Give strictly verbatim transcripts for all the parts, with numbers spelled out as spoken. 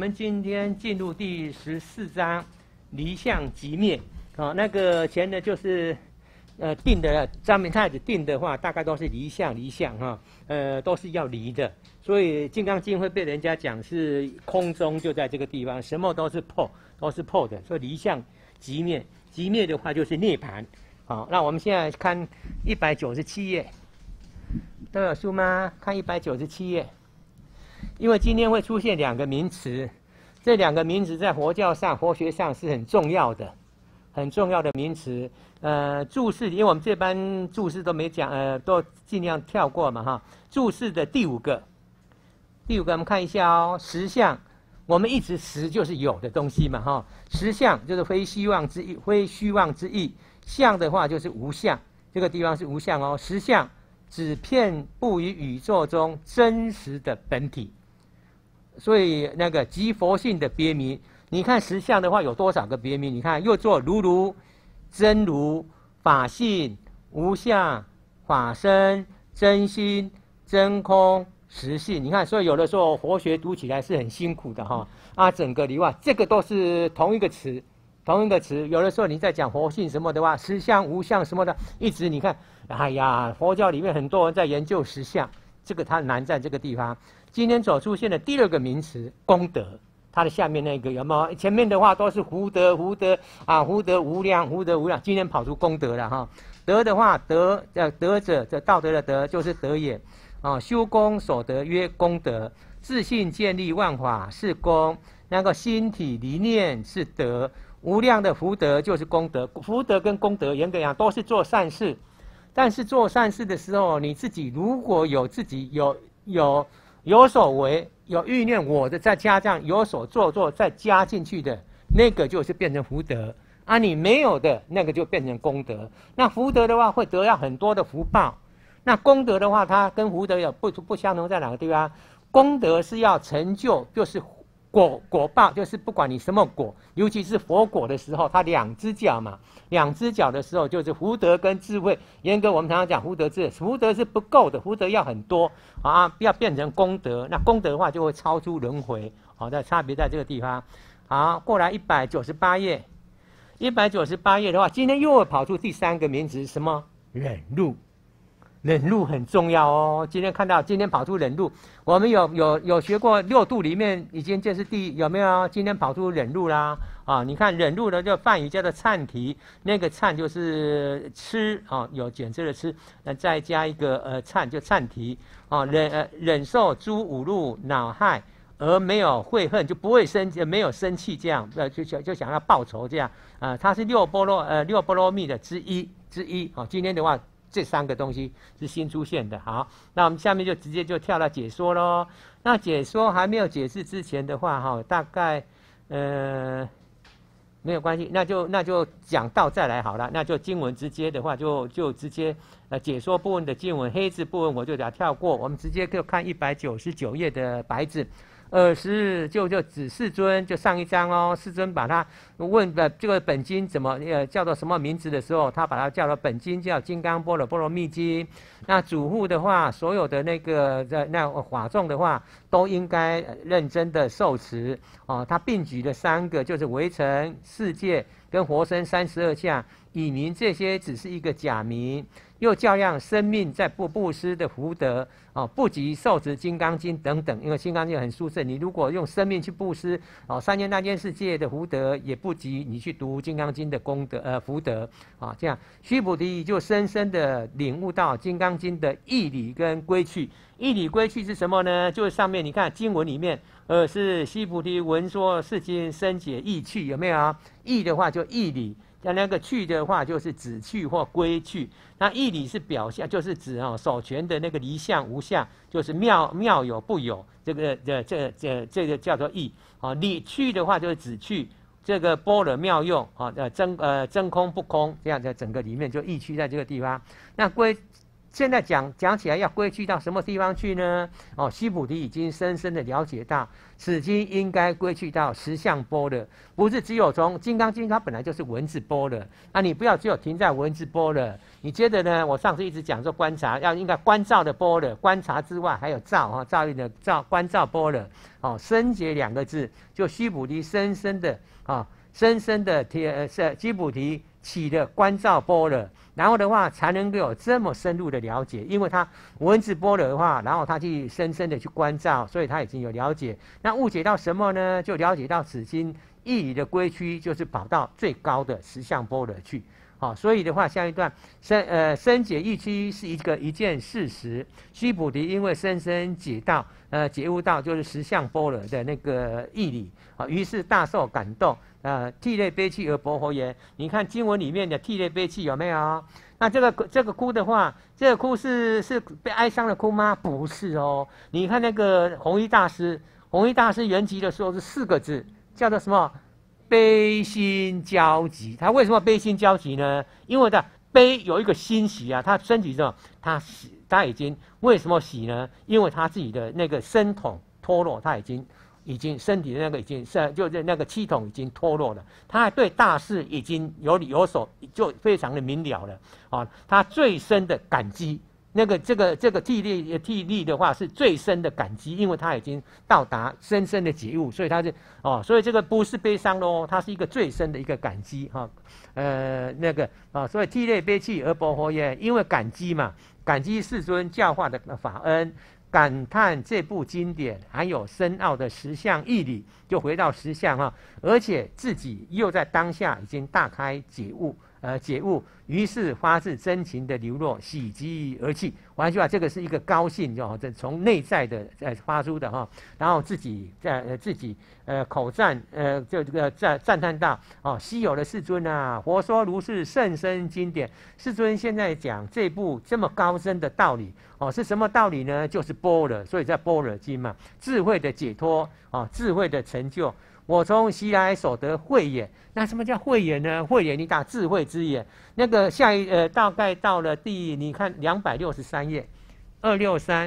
们今天进入第十四章离相即灭。好，那个前呢就是呃定的张明太子定的话，大概都是离相离相哈，呃都是要离的。所以《金刚经》会被人家讲是空中就在这个地方，什么都是破，都是破的。所以离相即灭，即灭的话就是涅槃。好，那我们现在看一百九十七页，都有书吗？看一百九十七页。因为今天会出现两个名词，这两个名词在佛教上、佛学上是很重要的，很重要的名词。呃，注释，因为我们这班注释都没讲，呃，都尽量跳过嘛哈。注释的第五个，第五个我们看一下哦，实相，我们一直实就是有的东西嘛哈，实相就是非虚妄之意，非虚妄之意，相的话就是无相，这个地方是无相哦，实相。只遍布于宇宙中真实的本体，所以那个即佛性的别名，你看实相的话有多少个别名？你看又做如如、真如、法性、无相、法身、真心、真空、实性。你看，所以有的时候佛学读起来是很辛苦的哈。啊，整个里外这个都是同一个词。同一个词，有的时候你在讲佛性什么的话，实相、无相什么的，一直你看，哎呀，佛教里面很多人在研究实相，这个它难在这个地方。今天所出现的第二个名词功德，它的下面那个有没有？前面的话都是福德，福德啊，福德无量，福德无量。今天跑出功德了哈。德的话，德呃德者，这道德的德就是德也啊。修功所得曰功德，自信建立万法是功，那个心体离念是德。无量的福德就是功德，福德跟功德严格讲都是做善事，但是做善事的时候，你自己如果有自己有有有所为，有欲念我的再加上有所做做再加进去的，那个就是变成福德啊，你没有的那个就变成功德。那福德的话会得到很多的福报，那功德的话，它跟福德有不不相同在哪个地方？功德是要成就，就是果果报，就是不管你什么果，尤其是佛果的时候，它两只脚嘛，两只脚的时候就是福德跟智慧。严格我们常常讲福德智，福德是不够的，福德要很多啊，要变成功德。那功德的话就会超出轮回，好的差别在这个地方。好，过来一百九十八页，一百九十八页的话，今天又会跑出第三个名词，什么忍辱。忍辱很重要哦。今天看到，今天跑出忍辱，我们有有有学过六度里面，已经这是第有没有？今天跑出忍辱啦啊！你看忍辱的就梵语叫做忏提，那个忏就是吃啊，有简称的吃，那再加一个呃忏就忏提啊，忍呃忍受诸五路恼害而没有悔恨，就不会生没有生气这样，呃就想就想要报仇这样啊，它是六波罗呃六波罗蜜的之一之一啊。今天的话。这三个东西是新出现的。好，那我们下面就直接就跳到解说咯。那解说还没有解释之前的话，哈，大概呃没有关系，那就那就讲到再来好了。那就经文直接的话就，就就直接呃解说部分的经文，黑字部分我就给它跳过，我们直接就看一百九十九页的白字。二十就就指世尊，就上一章哦。世尊把他问的这个本经怎么呃叫做什么名字的时候，他把它叫做本经叫《金刚般若波罗蜜经》。那主护的话，所有的那个在那法众的话，都应该认真的受持哦。他并举了三个，就是围城、世界跟活生三十二相，以明这些只是一个假名。又教养生命在布布施的福德哦，不及受持《金刚经》等等，因为《金刚经》很殊胜，你如果用生命去布施哦，三千大千世界的福德也不及你去读《金刚经》的功德呃福德啊、哦。这样，须菩提就深深的领悟到《金刚经》的义理跟归去。义理归去是什么呢？就是上面你看经文里面，呃，是须菩提闻说世经深解义趣，有没有啊？义的话就义理。像那个去的话，就是指去或归去。那义理是表象，就是指哦守全的那个离相无相，就是妙妙有不有，这个这这这这个叫做义。哦，理去的话就是指去，这个般若妙用啊，呃真呃真空不空，这样的整个里面就义趣在这个地方。那归现在讲讲起来要归去到什么地方去呢？哦，须菩提已经深深的了解到，此经应该归去到实相般若，不是只有从《金刚经》它本来就是文字般若，啊，你不要只有停在文字般若，你接着呢，我上次一直讲说观察，要应该观照的般若，观察之外还有照啊，照应的照，观照般若，哦，深解两个字，就须菩提深深的啊，深深的贴是须菩提起的观照般若。然后的话，才能够有这么深入的了解，因为他文字般若的话，然后他去深深的去关照，所以他已经有了解。那误解到什么呢？就了解到此经义理的归趋，就是跑到最高的实相般若去。好、哦，所以的话，下一段深呃深解义趋是一个一件事实。须菩提因为深深解到呃解悟到就是实相般若的那个义理，啊、哦，于是大受感动。呃，涕泪悲泣而薄佛言。你看经文里面的涕泪悲泣有没有？那这个这个哭的话，这个哭是是被哀伤的哭吗？不是哦。你看那个弘一大师，弘一大师圆寂的时候是四个字，叫做什么？悲心交集。他为什么悲心交集呢？因为他悲有一个欣喜啊，他身体上他喜，他已经为什么喜呢？因为他自己的那个身统脱落，他已经。已经身体的那个已经是就是那个气统已经脱落了，他还对大事已经有有所就非常的明了了啊！他最深的感激，那个这个这个替力替力的话是最深的感激，因为他已经到达深深的觉悟，所以他是哦，所以这个不是悲伤喽，它是一个最深的一个感激哈、啊，呃那个啊，所以涕泪悲泣而薄佛言，因为感激嘛，感激世尊教化的法恩。感叹这部经典含有深奥的实相义理，就回到实相哈，而且自己又在当下已经大开解悟，呃解悟，于是发自真情的流露，喜极而泣。换句话，这个是一个高兴，就这从内在的呃发出的哈，然后自己在呃自己呃口赞呃就这个赞赞叹道哦，稀有的世尊啊，佛说如是甚深经典，世尊现在讲这部这么高深的道理哦，是什么道理呢？就是般若，所以在般若经嘛，智慧的解脱啊、哦，智慧的成就。我从昔来所得慧眼，那什么叫慧眼呢？慧眼你打智慧之眼，那个下一呃大概到了第你看两百六十三页，二六三，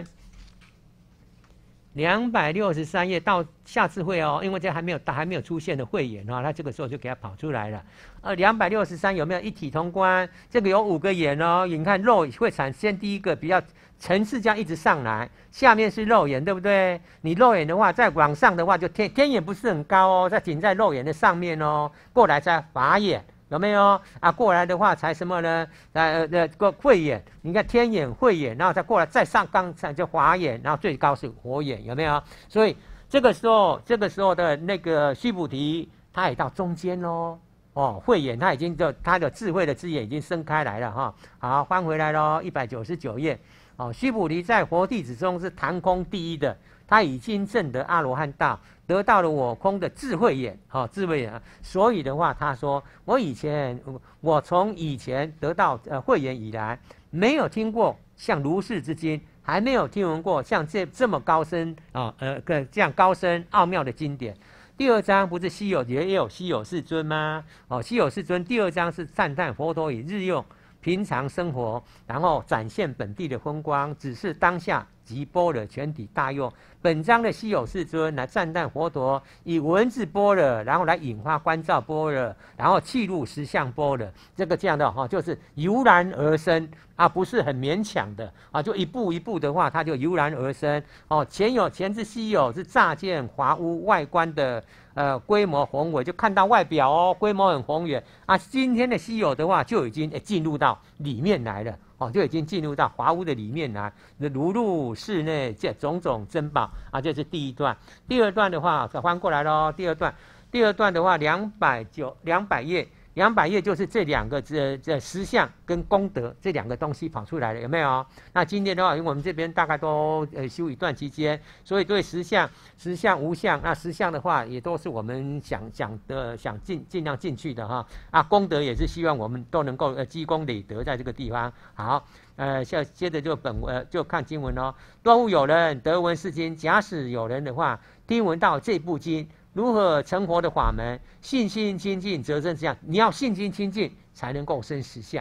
两百六十三页到下次会哦，因为这还没有还没有出现的慧眼哦，他这个时候就给他跑出来了。呃，两百六十三有没有一体同观？这个有五个眼哦，你看肉会产生第一个比较。层次这样一直上来，下面是肉眼，对不对？你肉眼的话，再往上的话，就天天眼不是很高哦，在仅在肉眼的上面哦，过来才法眼，有没有啊？过来的话才什么呢？呃呃个慧眼，你看天眼、慧眼，然后再过来再上刚才就华眼，然后最高是佛眼，有没有？所以这个时候，这个时候的那个须菩提，他也到中间喽。哦，慧眼他已经就他的智慧的之眼已经伸开来了哈。好，翻回来喽，一百九十九页。哦，须菩提在佛弟子中是谈空第一的，他已经证得阿罗汉道，得到了我空的智慧眼，哦，智慧眼、啊。所以的话，他说我以前，我从以前得到呃慧眼以来，没有听过像如是之经，还没有听闻过像这这么高深啊呃个这样高深奥妙的经典。第二章不是稀有也有稀有世尊吗？哦，稀有世尊第二章是赞叹佛陀以日用。平常生活，然后展现本地的风光，只是当下即般若全体大用。本章的稀有世尊来赞叹佛陀以文字般若，然后来引发观照般若，然后契入实相般若。这个这样的哈、哦，就是油然而生啊，不是很勉强的啊，就一步一步的话，它就油然而生哦。前有前之稀有是乍见华屋外观的。呃，规模宏伟，就看到外表哦，规模很宏远啊。今天的稀有的话，就已经进入到里面来了哦，就已经进入到华屋的里面来，如入室内这种种珍宝啊，这是第一段。第二段的话，再翻过来咯，第二段，第二段的话，两百九两百页。两百页就是这两个这这实相跟功德这两个东西跑出来了，有没有？那今天的话，因为我们这边大概都呃修一段期间，所以对实相、实相、无相，那实相的话也都是我们想想的想尽尽量进去的哈。啊，功德也是希望我们都能够呃积功累德在这个地方。好，呃，下接着就本呃就看经文哦。若无有人得闻是经，假使有人的话，听闻到这部经。如何成佛的法门？信心清净，则生实相。你要信心清净，才能够生实相。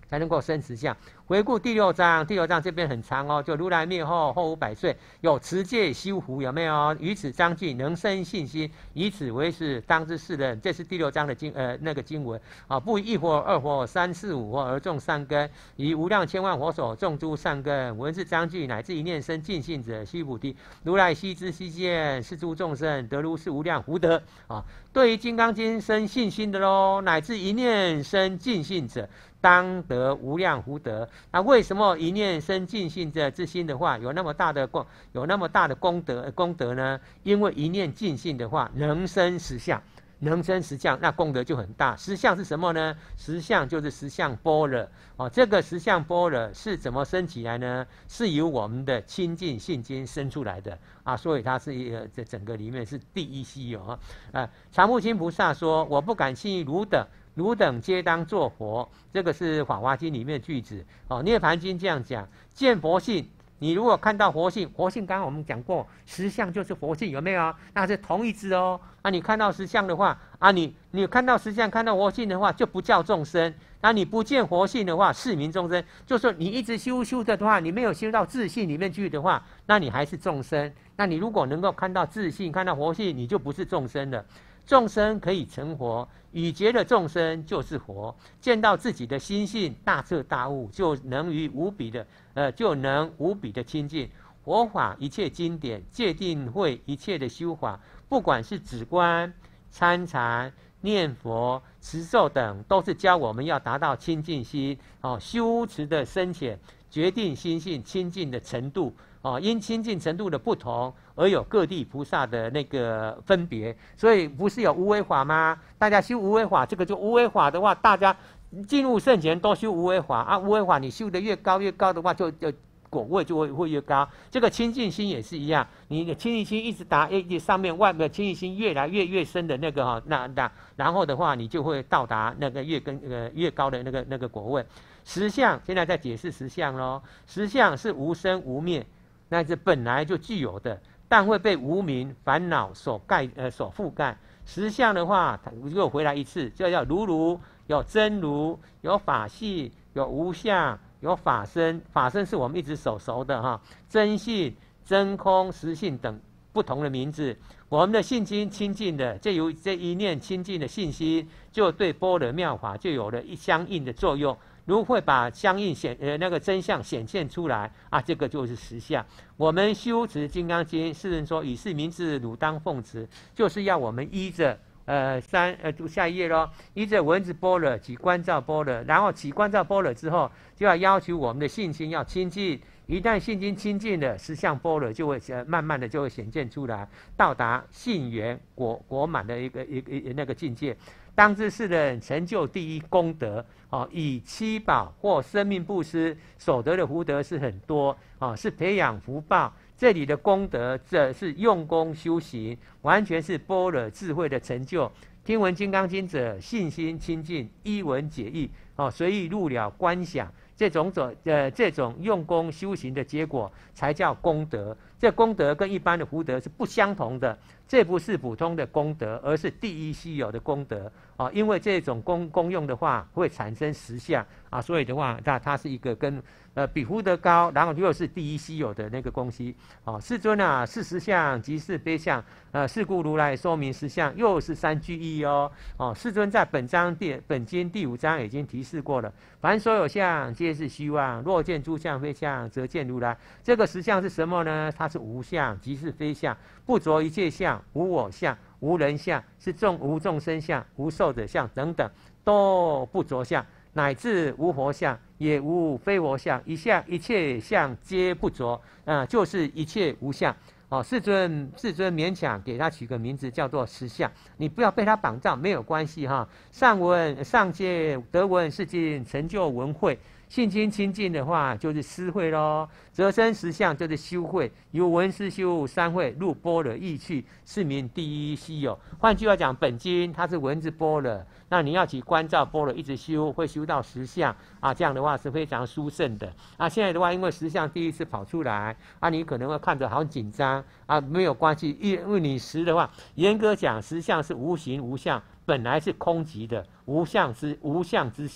才能够生实相。回顾第六章，第六章这边很长哦，就如来灭后后五百岁，有持戒修福，有没有？于此章句能生信心，以此为是当知世人。这是第六章的经呃那个经文啊，不以一火、二火、三四五火而种善根，以无量千万火所种诸善根。文字章句乃至一念生尽性者，须菩提，如来悉知悉见，是诸众生得如是无量福德啊。对于《金刚经》生信心的喽，乃至一念生尽性者，当得无量福德。那为什么一念生尽性者之心的话，有那么大的功，有那么大的功德功德呢？因为一念尽性的话，能生实相，能生实相，那功德就很大。实相是什么呢？实相就是实相般若哦。这个实相般若是怎么生起来呢？是由我们的清净信心生出来的啊，所以它是呃这整个里面是第一稀有啊。呃，常不轻菩萨说：“我不敢信汝等。”汝等皆当作佛，这个是《法华经》里面的句子哦。《涅盘经》这样讲：见佛性，你如果看到佛性，佛性刚刚我们讲过，实相就是佛性，有没有？那是同一支哦。啊，你看到实相的话，啊，你你看到实相，看到佛性的话，就不叫众生。那你不见佛性的话，是名众生。就说你一直修修的话，你没有修到自性里面去的话，那你还是众生。那你如果能够看到自性，看到佛性，你就不是众生了。众生可以成佛，已觉的众生就是佛。见到自己的心性大彻大悟，就能于无比的呃，就能无比的亲近佛法。一切经典戒定慧，一切的修法，不管是止观、参禅、念佛、持咒等，都是教我们要达到清净心哦，修持的深浅，决定心性清净的程度。哦，因亲近程度的不同，而有各地菩萨的那个分别，所以不是有无为法吗？大家修无为法，这个就无为法的话，大家进入圣前都修无为法啊。无为法你修得越高越高的话，就就果位就会会越高。这个清净心也是一样，你的清净心一直达一直上面外面清净心越来越越深的那个哈，那那然后的话，你就会到达那个越跟呃越高的那个那个果位。实相现在在解释实相咯，实相是无生无灭。那是本来就具有的，但会被无明烦恼所盖呃所覆盖。实相的话，又回来一次，就叫如如，有真如，有法系，有无相，有法身。法身是我们一直所熟的哈，真性、真空、实性等不同的名字。我们的信心清净的，这由这一念清净的信心，就对般若妙法就有了一相应的作用。如会把相应显呃那个真相显现出来啊，这个就是实相。我们修持《金刚经》，世人说以是名字，汝当奉持，就是要我们依着呃三呃读下一页咯，依着文字般若及观照般若，然后起观照般若之后，就要要求我们的信心要清净。一旦信心清净了，实相般若就会呃慢慢的就会显现出来，到达信圆果果满的一个一个一那个境界。当知世人成就第一功德哦，以七宝或生命布施所得的福德是很多哦，是培养福报。这里的功德，这是用功修行，完全是般若智慧的成就。听闻金刚经者，信心清净，依文解义哦，随意入了观想。这种种呃这种用功修行的结果，才叫功德。这功德跟一般的福德是不相同的，这不是普通的功德，而是第一稀有的功德啊！因为这种功功用的话，会产生实相啊，所以的话，它它是一个跟呃比福德高，然后又是第一稀有的那个东西啊。世尊啊，是实相即是非相，呃，是故如来说明实相，又是三句意哦。哦，世尊在本章第本经第五章已经提示过了，凡所有相，皆是虚妄。若见诸相非相，则见如来。这个实相是什么呢？它是无相，即是非相，不着一切相，无我相，无人相，是众无众生相，无寿者相等等，都不着相，乃至无佛相，也无非佛相，一相一切相皆不着，啊、呃，就是一切无相。哦，世尊，世尊勉强给他取个名字叫做实相，你不要被他绑架，没有关系哈。上文上界得闻是经成就闻慧。信心清净的话，就是思慧咯；则生实相，就是修慧。由闻思修三慧，入般若意趣，是名第一稀有。换句话讲，本经它是文字般若，那你要去观照般若，一直修，会修到实相啊。这样的话是非常殊胜的啊。现在的话，因为实相第一次跑出来啊，你可能会看着好紧张啊，没有关系，因为你实的话，严格讲，实相是无形无相，本来是空寂的，无相之无相之相。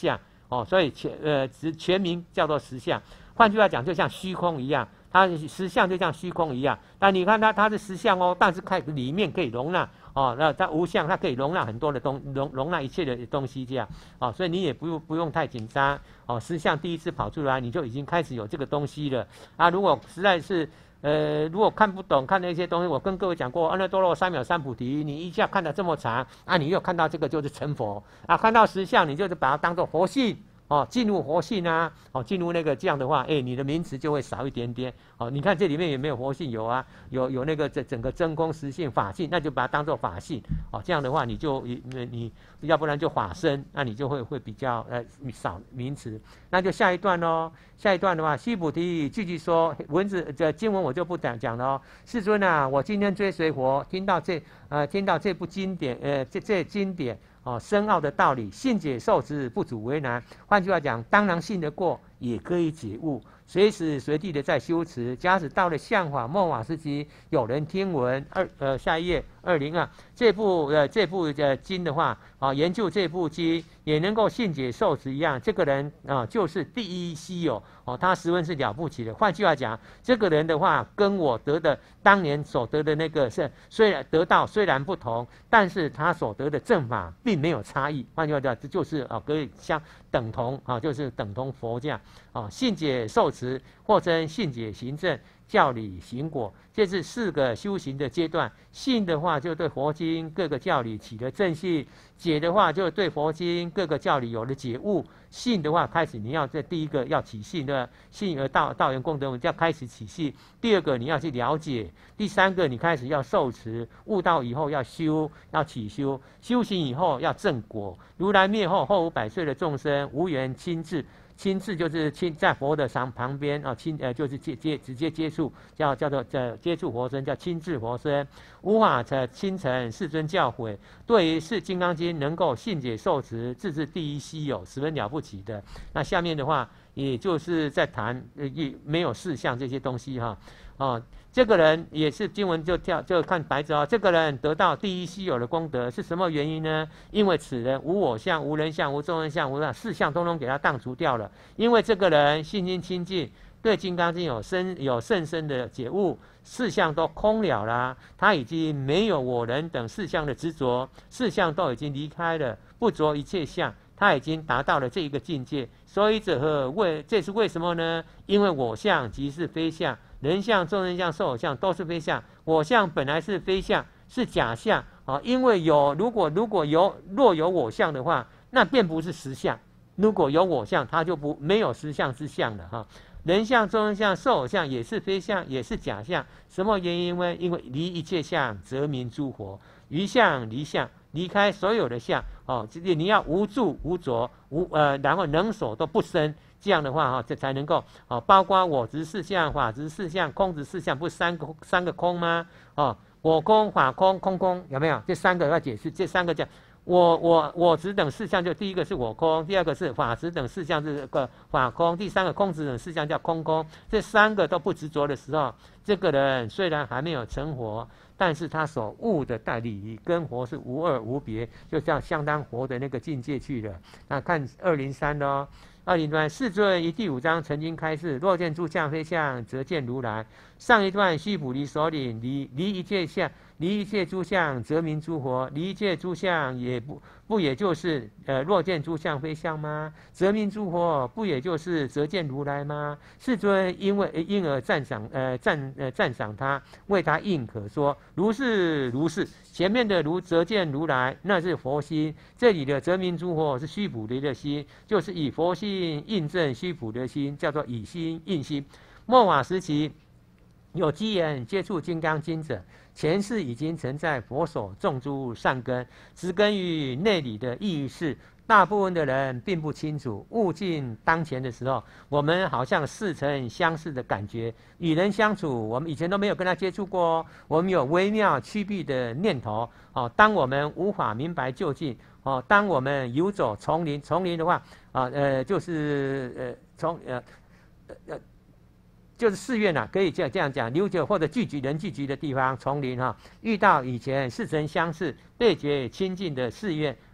哦，所以全呃全全名叫做实相。换句话讲，就像虚空一样，它实相就像虚空一样。但你看它它是实相哦，但是看里面可以容纳哦，那它无相，它可以容纳很多的东容容纳一切的东西这样哦，所以你也不用不用太紧张哦。实相第一次跑出来，你就已经开始有这个东西了啊。如果实在是呃，如果看不懂看那些东西，我跟各位讲过，阿耨多罗三藐三菩提，你一下看得这么长啊，你又看到这个就是成佛啊，看到实相，你就是把它当做佛性。哦，进入活性啊，哦，进入那个这样的话，哎，你的名词就会少一点点。哦，你看这里面有没有活性？有啊，有有那个整整个真空实性法性，那就把它当做法性。哦，这样的话你就你你要不然就法身，那你就会会比较呃少名词。那就下一段喽，下一段的话，须菩提继续说，文字这经文我就不讲讲了哦。世尊啊，我今天追随佛，听到这呃听到这部经典，呃这这经典。哦，深奥的道理，信解受持，不足为难。换句话讲，当然信得过，也可以解悟，随时随地的在修持。假使到了相法末法时期，有人听闻二呃下一页二零啊，这部呃这部呃经的话啊，研究这部经也能够信解受持一样，这个人啊就是第一稀有哦，他十分是了不起的。换句话讲，这个人的话跟我得的当年所得的那个是虽然得到虽然不同，但是他所得的正法并没有差异。换句话讲，这就是啊可以相等同啊，就是等同佛这样啊，信解受持或称信解行证。教理行果，这是四个修行的阶段。信的话，就对佛经各个教理起了正信；解的话，就对佛经各个教理有了解悟。信的话，开始你要在第一个要起信的信而道道源功德，就要开始起信；第二个你要去了解；第三个你开始要受持，悟道以后要修，要起修，修行以后要正果。如来灭后，后五百岁的众生无缘亲自。亲自就是亲在佛的旁旁边啊，亲呃就是接接直接接触，叫叫做叫接触佛身，叫亲自佛身。无法的亲承世尊教诲，对于是《金刚经》能够信解受持，自是第一稀有，十分了不起的。那下面的话，也就是在谈呃没有事项这些东西哈，哦。这个人也是经文就跳就看白纸啊，这个人得到第一稀有的功德是什么原因呢？因为此人无我相、无人相、无众生相、无四相，通通给他荡除掉了。因为这个人信心清净，对《金刚经》有深有甚深的解悟，四相都空了啦，他已经没有我人等四相的执着，四相都已经离开了，不着一切相。他已经达到了这一个境界，所以者何为？这是为什么呢？因为我相即是非相，人相、众生相、寿我相都是非相。我相本来是非相，是假相啊。因为有如果如果有若有我相的话，那便不是实相。如果有我相，它就不没有实相之相了哈。人相、众生相、寿我相也是非相，也是假相。什么原因呢？因为离一切相，则名诸佛。于相离相。离开所有的相哦，就是你要无住无着无呃，然后能所都不生，这样的话哈、哦，这才能够哦，包括我执四相、法执四相、空执四相，不是三个三个空吗？哦，我空、法空、空空有没有？这三个要解释，这三个叫我我我执等四相，就第一个是我空，第二个是法执等四相是个法空，第三个空执等四相叫空空。这三个都不执着的时候，这个人虽然还没有成佛。但是他所悟的代理跟佛是无二无别，就这样相当佛的那个境界去了。那看二零三的哦，二零段世尊于第五章曾经开示：若见诸相非相，则见如来。上一段须菩提所领离离一切相，离一切诸相，则名诸佛。离一切诸相也不不也就是呃若见诸相非相吗？则名诸佛不也就是则见如来吗？世尊因为因而赞赏呃赞呃赞赏他，为他应可说。如是如是，前面的如则见如来，那是佛心；这里的则名诸佛是须菩提的心，就是以佛心印证须菩提的心，叫做以心印心。末法时期，有机缘接触《金刚经》者，前世已经曾在佛所种诸善根，植根于内里的意识。大部分的人并不清楚，悟尽当前的时候，我们好像似曾相识的感觉。与人相处，我们以前都没有跟他接触过哦，我们有微妙趋避的念头。哦，当我们无法明白究竟，哦，当我们游走丛林，丛林的话，啊呃，就是呃从呃呃。就是寺院呐、啊，可以这样这样讲，游走或者聚集人聚集的地方，丛林哈、啊，遇到以前似曾相识、对觉亲近的寺院，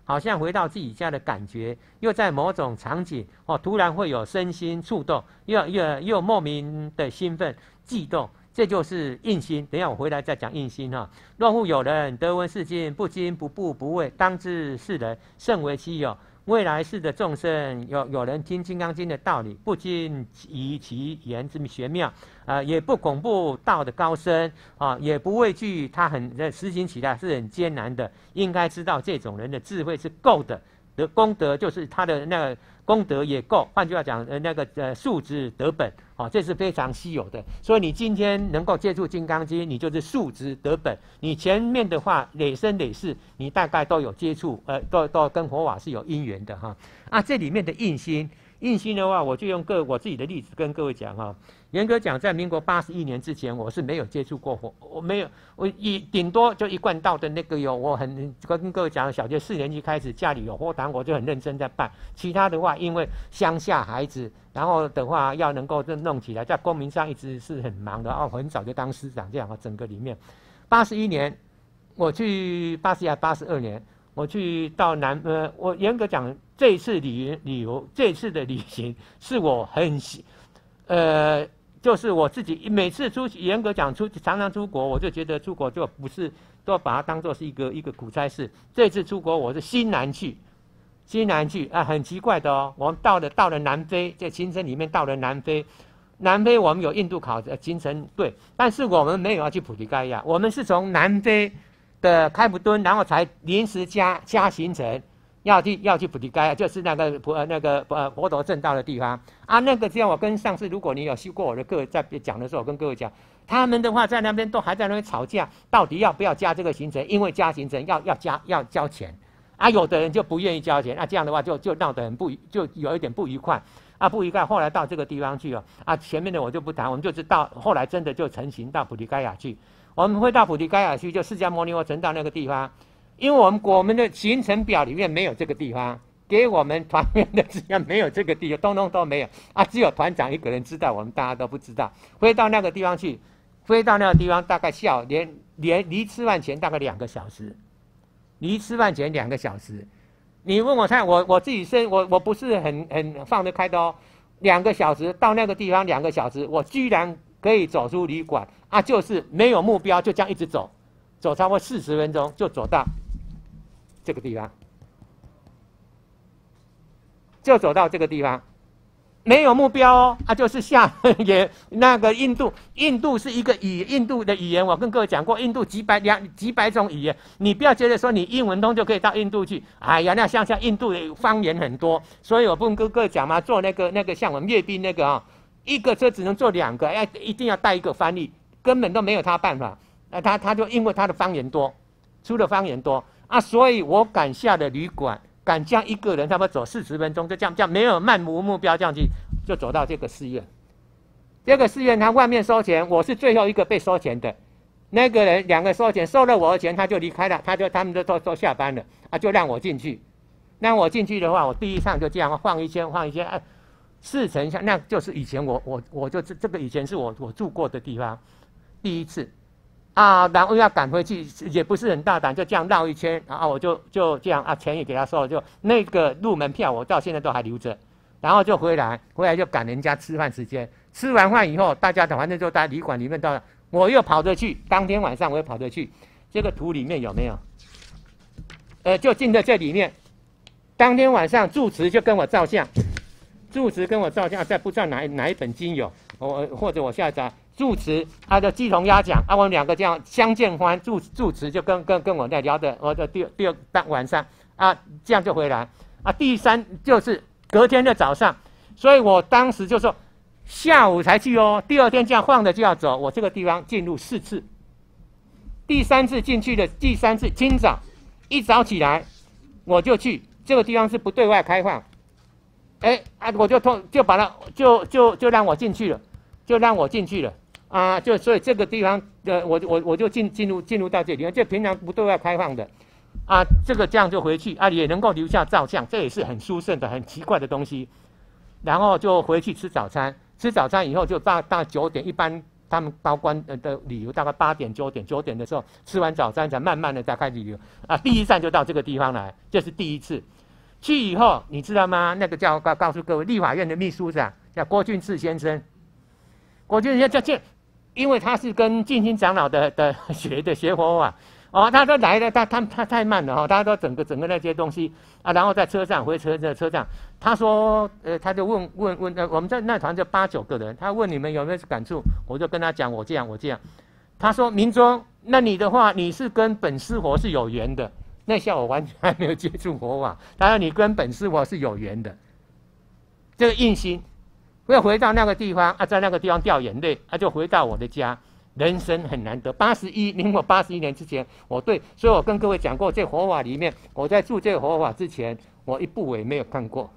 好像回到自己家的感觉，又在某种场景哦，突然会有身心触动，又又又莫名的兴奋悸动，这就是印心。等一下我回来再讲印心哈。若复有人得闻是经，不惊不怖不畏，当知是人甚为稀有。未来世的众生，有有人听《金刚经》的道理，不惊疑其言之玄妙，呃，也不恐怖道的高深啊，也不畏惧它很实行起来是很艰难的。应该知道这种人的智慧是够的，的功德就是他的那个功德也够。换句话讲，呃，那个呃素质得本，哦，这是非常稀有的。所以你今天能够接触《金刚经》，你就是素质得本。你前面的话累生累世，你大概都有接触，呃，都都跟佛法是有因缘的哈。啊，这里面的印心，印心的话，我就用各我自己的例子跟各位讲哈。严格讲，在民国八十一年之前，我是没有接触过佛，我没有，我一顶多就一贯道的那个有，我很跟各位讲，小学四年级开始家里有佛堂，我就很认真在办。其他的话，因为乡下孩子，然后的话要能够弄起来，在公民上一直是很忙的哦，很早就当师长这样啊，整个里面，八十一年我去八十一还八十二年，我去到南呃，我严格讲，这一次旅旅游，这一次的旅行是我很喜呃。就是我自己每次出去，严格讲出常常出国，我就觉得出国就不是都把它当作是一个一个苦差事。这次出国我是欣然去，欣然去啊，很奇怪的哦。我们到了到了南非，在行程里面到了南非，南非我们有印度考的行程对，但是我们没有要去普利盖亚，我们是从南非的开普敦，然后才临时加加行程。要去要去普利盖亚，就是那个普呃那个呃佛陀正道的地方啊。那个只要我跟上次，如果你有修过我的课，在讲的时候，我跟各位讲，他们的话在那边都还在那边吵架，到底要不要加这个行程？因为加行程要要加要交钱啊，有的人就不愿意交钱，那、啊、这样的话就就闹得很不就有一点不愉快啊，不愉快。后来到这个地方去了啊，前面的我就不谈，我们就知道后来真的就成行到普利盖亚去。我们会到普利盖亚去，就释迦牟尼佛成道那个地方。因为我们我们的行程表里面没有这个地方，给我们团员的资料没有这个地方，通通都没有啊，只有团长一个人知道，我们大家都不知道。飞到那个地方去，飞到那个地方大概下午连连离吃饭前大概两个小时，离吃饭前两个小时。你问我看，我我自己身我我不是很很放得开的哦，两个小时到那个地方两个小时，我居然可以走出旅馆啊，就是没有目标，就这样一直走，走差不多四十分钟就走到。这个地方，就走到这个地方，没有目标哦，啊，就是下也那个印度，印度是一个语，印度的语言，我跟各位讲过，印度几百两几百种语言，你不要觉得说你英文通就可以到印度去，哎呀，那乡下印度的方言很多，所以我不跟各位讲嘛，做那个那个像我们阅兵那个啊、哦，一个车只能坐两个，要一定要带一个翻译，根本都没有他办法，那他他就因为他的方言多，出的方言多。啊，所以我敢下的旅馆，敢这样一个人，差不多走四十分钟，就这样这样没有漫无目标这样去，就走到这个寺院。这个寺院他外面收钱，我是最后一个被收钱的。那个人两个收钱，收了我的钱他就离开了，他就他们就都都下班了，啊，就让我进去。让我进去的话，我第一趟就这样晃一圈，晃一圈，啊，四层下，那就是以前我我我就这这个以前是我我住过的地方，第一次。啊，然后要赶回去，也不是很大胆，就这样绕一圈，然后我就就这样啊，钱也给他收了，就那个入门票我到现在都还留着，然后就回来，回来就赶人家吃饭时间，吃完饭以后，大家反正就在旅馆里面到了，我又跑着去，当天晚上我又跑着去，这个图里面有没有？呃，就进在这里面，当天晚上住持就跟我照相，住持跟我照相，在不知道哪哪一本经有，我或者我下载。住持他的鸡同鸭讲啊，我们两个这样相见欢，住住持就跟跟跟我在聊的，我的第第二当晚上啊，这样就回来啊。第三就是隔天的早上，所以我当时就说下午才去哦，第二天这样晃着就要走。我这个地方进入四次，第三次进去的第三次清早一早起来我就去，这个地方是不对外开放，哎啊，我就通就把它就就就让我进去了，就让我进去了。啊，就所以这个地方的、呃、我我我就进进入进入到这里面，这平常不对外开放的，啊，这个这样就回去啊，也能够留下照相，这也是很殊胜的、很奇怪的东西。然后就回去吃早餐，吃早餐以后就到到九点，一般他们高官的旅游大概八点九点九点的时候吃完早餐才慢慢的再开始旅游啊。第一站就到这个地方来，这是第一次。去以后你知道吗？那个叫告告诉各位，立法院的秘书长叫郭俊次先生。郭俊次叫这，因为他是跟静心长老的的学的学佛法。哦，他说来了，他他他太慢了哈，他说整个整个那些东西啊，然后在车上回车的车上，他说呃，他就问问问呃，我们在那团就八九个人，他问你们有没有感触，我就跟他讲我这样我这样，他说明忠，那你的话你是跟本师佛是有缘的，那下我完全还没有接触佛法，他说你跟本师佛是有缘的，这个印心，要回到那个地方啊，在那个地方掉眼泪啊，就回到我的家。人生很难得，八十一，民国八十一年之前，我对，所以我跟各位讲过，这佛法里面，我在住这个佛法之前，我一部也没有看过。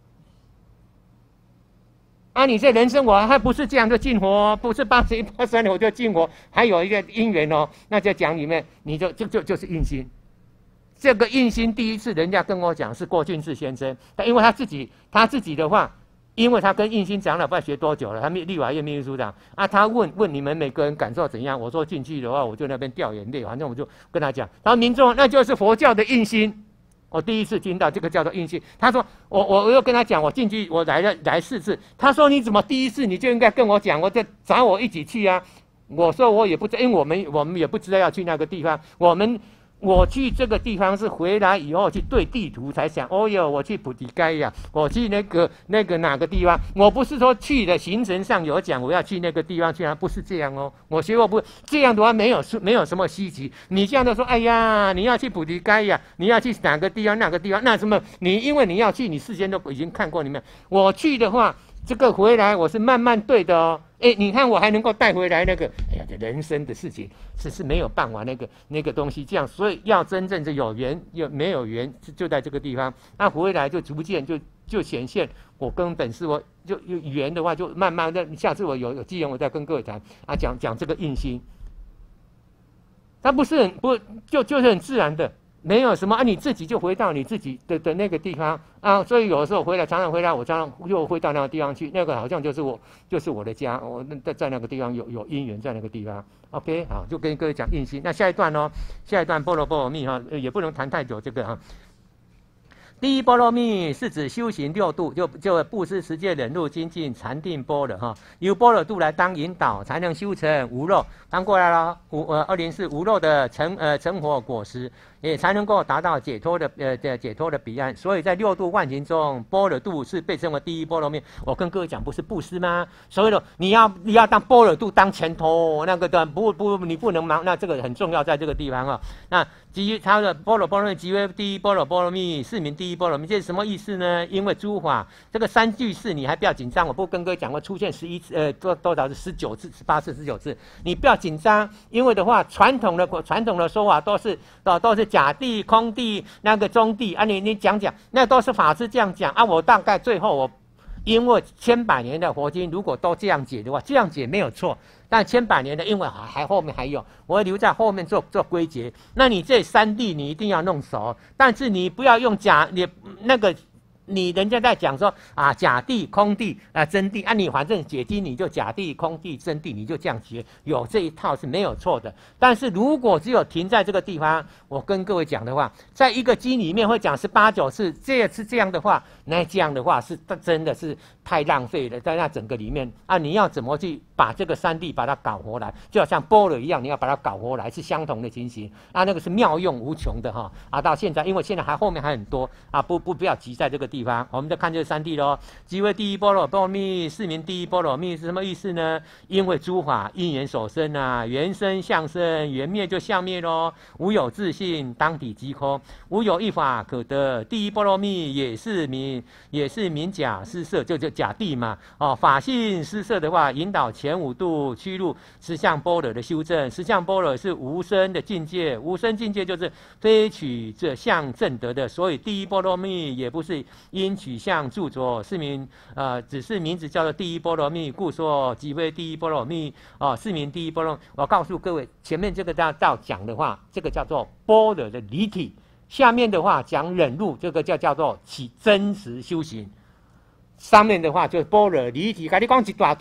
啊，你这人生我还不是这样就进佛、哦，不是八十一、八十二年我就进佛，还有一个因缘哦，那就讲里面，你就就就就是印心。这个印心第一次人家跟我讲是郭俊次先生，但因为他自己他自己的话。因为他跟印心长老不知道学多久了，他立法院秘书长啊，他问问你们每个人感受怎样？我说进去的话，我就那边掉眼泪，反正我就跟他讲，他说民众那就是佛教的印心。我第一次听到这个叫做印心。他说我我我又跟他讲，我进去我来了来四次。他说你怎么第一次你就应该跟我讲，我就找我一起去啊。我说我也不知道，因为我们我们也不知道要去那个地方，我们。我去这个地方是回来以后去对地图才想，哦哟，我去菩提盖呀，我去那个那个哪个地方，我不是说去的行程上有讲我要去那个地方去啊，不是这样哦。我学过不这样的话没有没有什么稀奇，你这样的说，哎呀，你要去菩提盖呀，你要去哪个地方哪个地方，那什么你因为你要去，你事先都已经看过，你们我去的话。这个回来我是慢慢对的哦，哎，你看我还能够带回来那个，哎呀，这人生的事情是是没有办法那个那个东西这样，所以要真正的有缘，有没有缘就在这个地方，那回来就逐渐就就显现我根本是我就有缘的话就慢慢的，下次我有有机缘我再跟各位谈啊，讲讲这个印心，它不是很不就就是很自然的。没有什么啊，你自己就回到你自己的的那个地方啊，所以有的时候回来，常常回来，我常常又回到那个地方去，那个好像就是我，就是我的家，我在在那个地方有有因缘在那个地方。OK， 好，就跟各位讲印心。那下一段哦，下一段般若波罗蜜哈，也不能谈太久这个哈。第一波罗蜜是指修行六度，就就布施、持戒、忍辱、精进、禅定、般若哈，由般若度来当引导，才能修成无漏。翻过来了，无呃二零四无漏的成呃成佛果实，也才能够达到解脱的呃的解脱的彼岸。所以在六度万行中，般若度是被称为第一波罗蜜。我跟各位讲，不是布施吗？所以的你要你要当般若度当前头那个的不不你不能忙，那这个很重要，在这个地方啊。那基于他的般若波罗蜜，即为第一波罗波罗蜜，是名第一波罗蜜，这是什么意思呢？因为诸法这个三句式，你还不要紧张。我不跟各位讲过，出现十一次，呃，多多少是十九次、十八次、十九次，你不要紧张。因为的话，传统的传统的说法都是都都是假地、空地、那个中地啊，你你讲讲，那都是法师这样讲啊。我大概最后我。因为千百年的佛经如果都这样解的话，这样解没有错。但千百年的，因为还还后面还有，我会留在后面做做归结。那你这三谛你一定要弄熟，但是你不要用假你那个。你人家在讲说啊，假谛、空谛啊、真谛啊，你反正解经你就假谛、空谛、真谛，你就这样学，有这一套是没有错的。但是如果只有停在这个地方，我跟各位讲的话，在一个经里面会讲十八九次，这次这样的话，那这样的话是真的是太浪费了，在那整个里面啊，你要怎么去把这个三谛把它搞活来，就好像般若一样，你要把它搞活来，是相同的情形啊，那个是妙用无穷的哈啊！到现在，因为现在还后面还很多啊，不不不要急在这个地方。地方，我们再看这三谛喽。即为第一波罗波罗蜜，是名第一波罗蜜是什么意思呢？因为诸法因缘所生啊，缘生相生，缘灭就相灭喽。无有自性，当体即空，无有一法可得。第一波罗蜜也是名，也是名假施设，就就假谛嘛。哦，法性施设的话，引导前五度趋入实相般若的修正。实相般若是无生的境界，无生境界就是非取这相正得的，所以第一波罗蜜也不是。因取相著作，是名呃，只是名字叫做第一波罗蜜，故说即为第一波罗蜜哦，是名第一波罗。我告诉各位，前面这个要照讲的话，这个叫做般若的离体；下面的话讲忍辱，这个叫叫做起真实修行。上面的话就是般若离体，跟你讲一大堆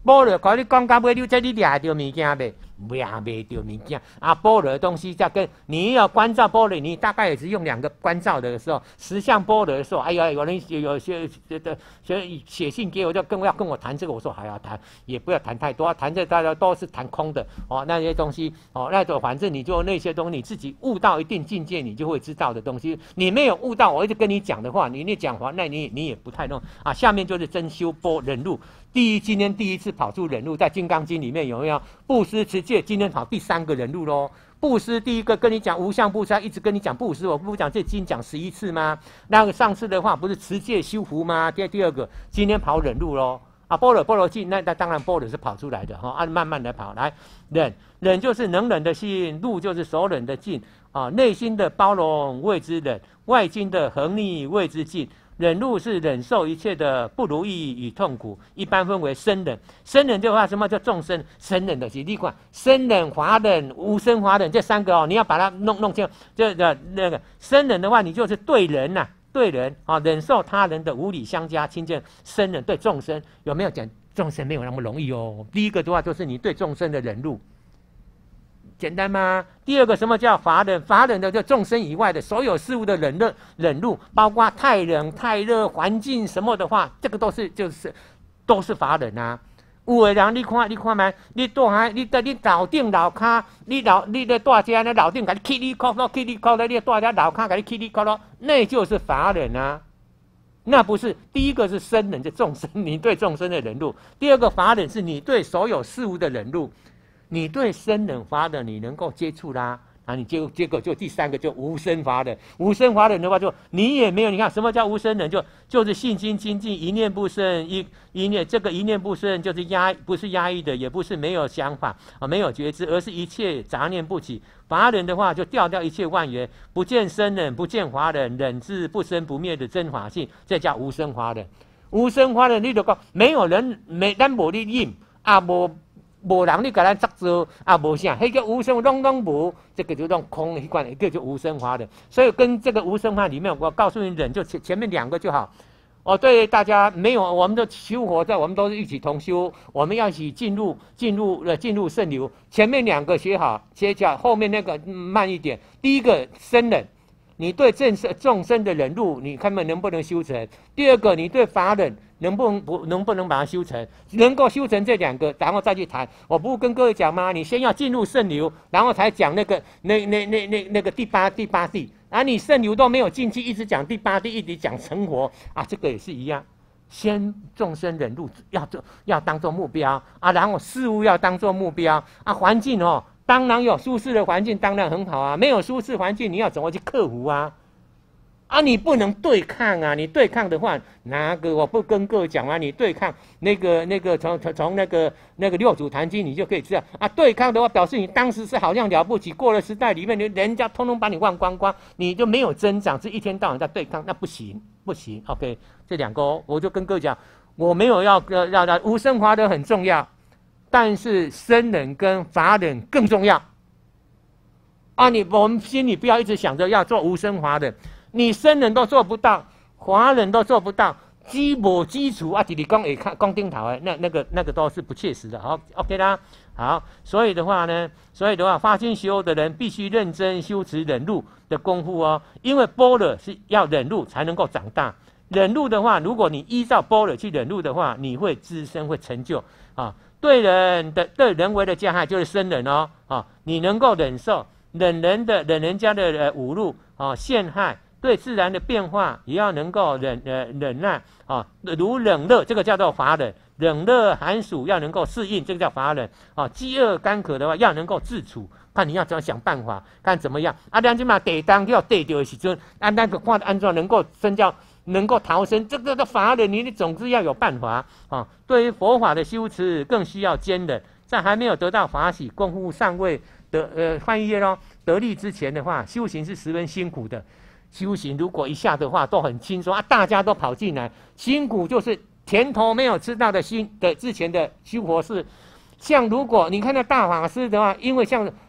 般若甲你讲到尾，你这你掠着物件袂？掠袂着物件啊！般若的东西在跟你要关照般若，你大概也是用两个关照的时候，实相般若的时候，哎呀，有人有些的写写信给我，就跟我要跟我谈这个，我说还要谈，也不要谈太多，谈这大家都是谈空的哦，那些东西哦，那种反正你就那些东西，你自己悟到一定境界，你就会知道的东西，你没有悟到，我一直跟你讲的话，你那讲话，那你你也不太弄啊。下面就是真修般忍辱。第一，今天第一次跑出忍辱，在《金刚经》里面有没有布施持戒？今天跑第三个忍辱喽。布施第一个跟你讲无相布施，一直跟你讲布施，我不讲这经讲十一次吗？那个上次的话不是持戒修福吗？第第二个，今天跑忍辱喽。啊，般若波罗蜜，那那当然般若是跑出来的哈，按、啊、慢慢的跑来忍，忍就是能忍的心，辱就是所忍的境啊，内心的包容谓之忍，外境的横逆谓之境。忍辱是忍受一切的不如意与痛苦，一般分为生忍。生忍的话，什么叫众生？生忍的是你看，生忍、法忍、无生法忍这三个哦，你要把它弄弄清楚。这个那个生忍的话，你就是对人呐、啊，对人啊，忍受他人的无理相加轻贱。生忍对众生有没有讲？众生没有那么容易哦。第一个的话，就是你对众生的忍辱。简单吗？第二个，什么叫法忍？法忍的就众生以外的所有事物的忍忍忍辱，包括太冷、太热、环境什么的话，这个都是就是都是法忍啊。有的人你看你看嘛，你住喺你在你楼顶楼骹，你楼你在住家，那楼顶给你起你靠咯，起你靠咯，你住家楼骹给你起你靠咯，那就是法忍啊。那不是第一个是生忍，就众生你对众生的忍辱；第二个法忍是你对所有事物的忍辱。你对生忍法忍你能够接触啦，啊，你结结果就第三个就无生法忍，无生法忍的话就你也没有，你看什么叫无生忍？就就是信心清净，一念不生，一一念这个一念不生就是压，不是压抑的，也不是没有想法啊，没有觉知，而是一切杂念不起。法忍的话就掉掉一切万缘，不见生忍，不见法忍，忍是不生不灭的真法性，这叫无生法忍。无生法忍你就讲没有人没咱无你应啊无。无人你给咱作做啊，无啥，迄个无生拢拢无，这个就弄空一关，一个就无生法忍。所以跟这个无生法里面，我告诉你忍就前前面两个就好。哦，对大家没有，我们的修活在，我们都是一起同修，我们要一起进入进入呃进入圣流。前面两个学好，接下后面那个慢一点。第一个生忍，你对众生众生的忍辱，你看看能不能修成？第二个，你对法忍。能不能不能不能把它修成？能够修成这两个，然后再去谈。我不是跟各位讲吗？你先要进入圣流，然后才讲那个那那那那那个第八第八地。啊，你圣流都没有进去，一直讲第八地，一直讲成佛啊，这个也是一样。先众生忍辱要做要当做目标啊，然后事物要当做目标啊，环境哦，当然有舒适的环境，当然很好啊。没有舒适环境，你要怎么去克服啊？啊，你不能对抗啊！你对抗的话，哪个我不跟各位讲啊？你对抗那个那个从从从那个那个六祖坛经，你就可以知道啊。对抗的话，表示你当时是好像了不起，过了时代里面，人家通通把你忘光光，你就没有增长，是一天到晚在对抗，那不行不行。OK， 这两个、哦、我就跟各位讲，我没有要要要要无生法忍很重要，但是生忍跟法忍更重要啊！你我们心里不要一直想着要做无生法忍。你生人都做不到，法人都做不到，基无基础啊！就是讲会看讲顶头的，那那个那个都是不切实的。好 ，OK 啦，好，所以的话呢，所以的话，发心修的人必须认真修持忍辱的功夫哦，因为般若是要忍辱才能够长大。忍辱的话，如果你依照般若去忍辱的话，你会自身会成就啊。对人的对人为的加害就是生忍哦，啊，你能够忍受忍人的忍人家的呃侮辱啊陷害。对自然的变化也要能够忍呃忍耐啊，如冷热这个叫做法忍，冷热寒暑要能够适应，这个叫法忍啊。饥饿干渴的话要能够自处，看你要怎么想办法，看怎么样啊。咱今嘛地当要地掉的时阵，按那个看安怎能够生叫能够逃生，这个的法忍你你总之要有办法啊。对于佛法的修持更需要坚忍，在还没有得到法喜功夫尚未得呃翻译咯得力之前的话，修行是十分辛苦的。修行如果一下的话都很轻松啊，大家都跑进来，辛苦就是甜头没有吃到的心的之前的修佛事。像如果你看那大法师的话，因为像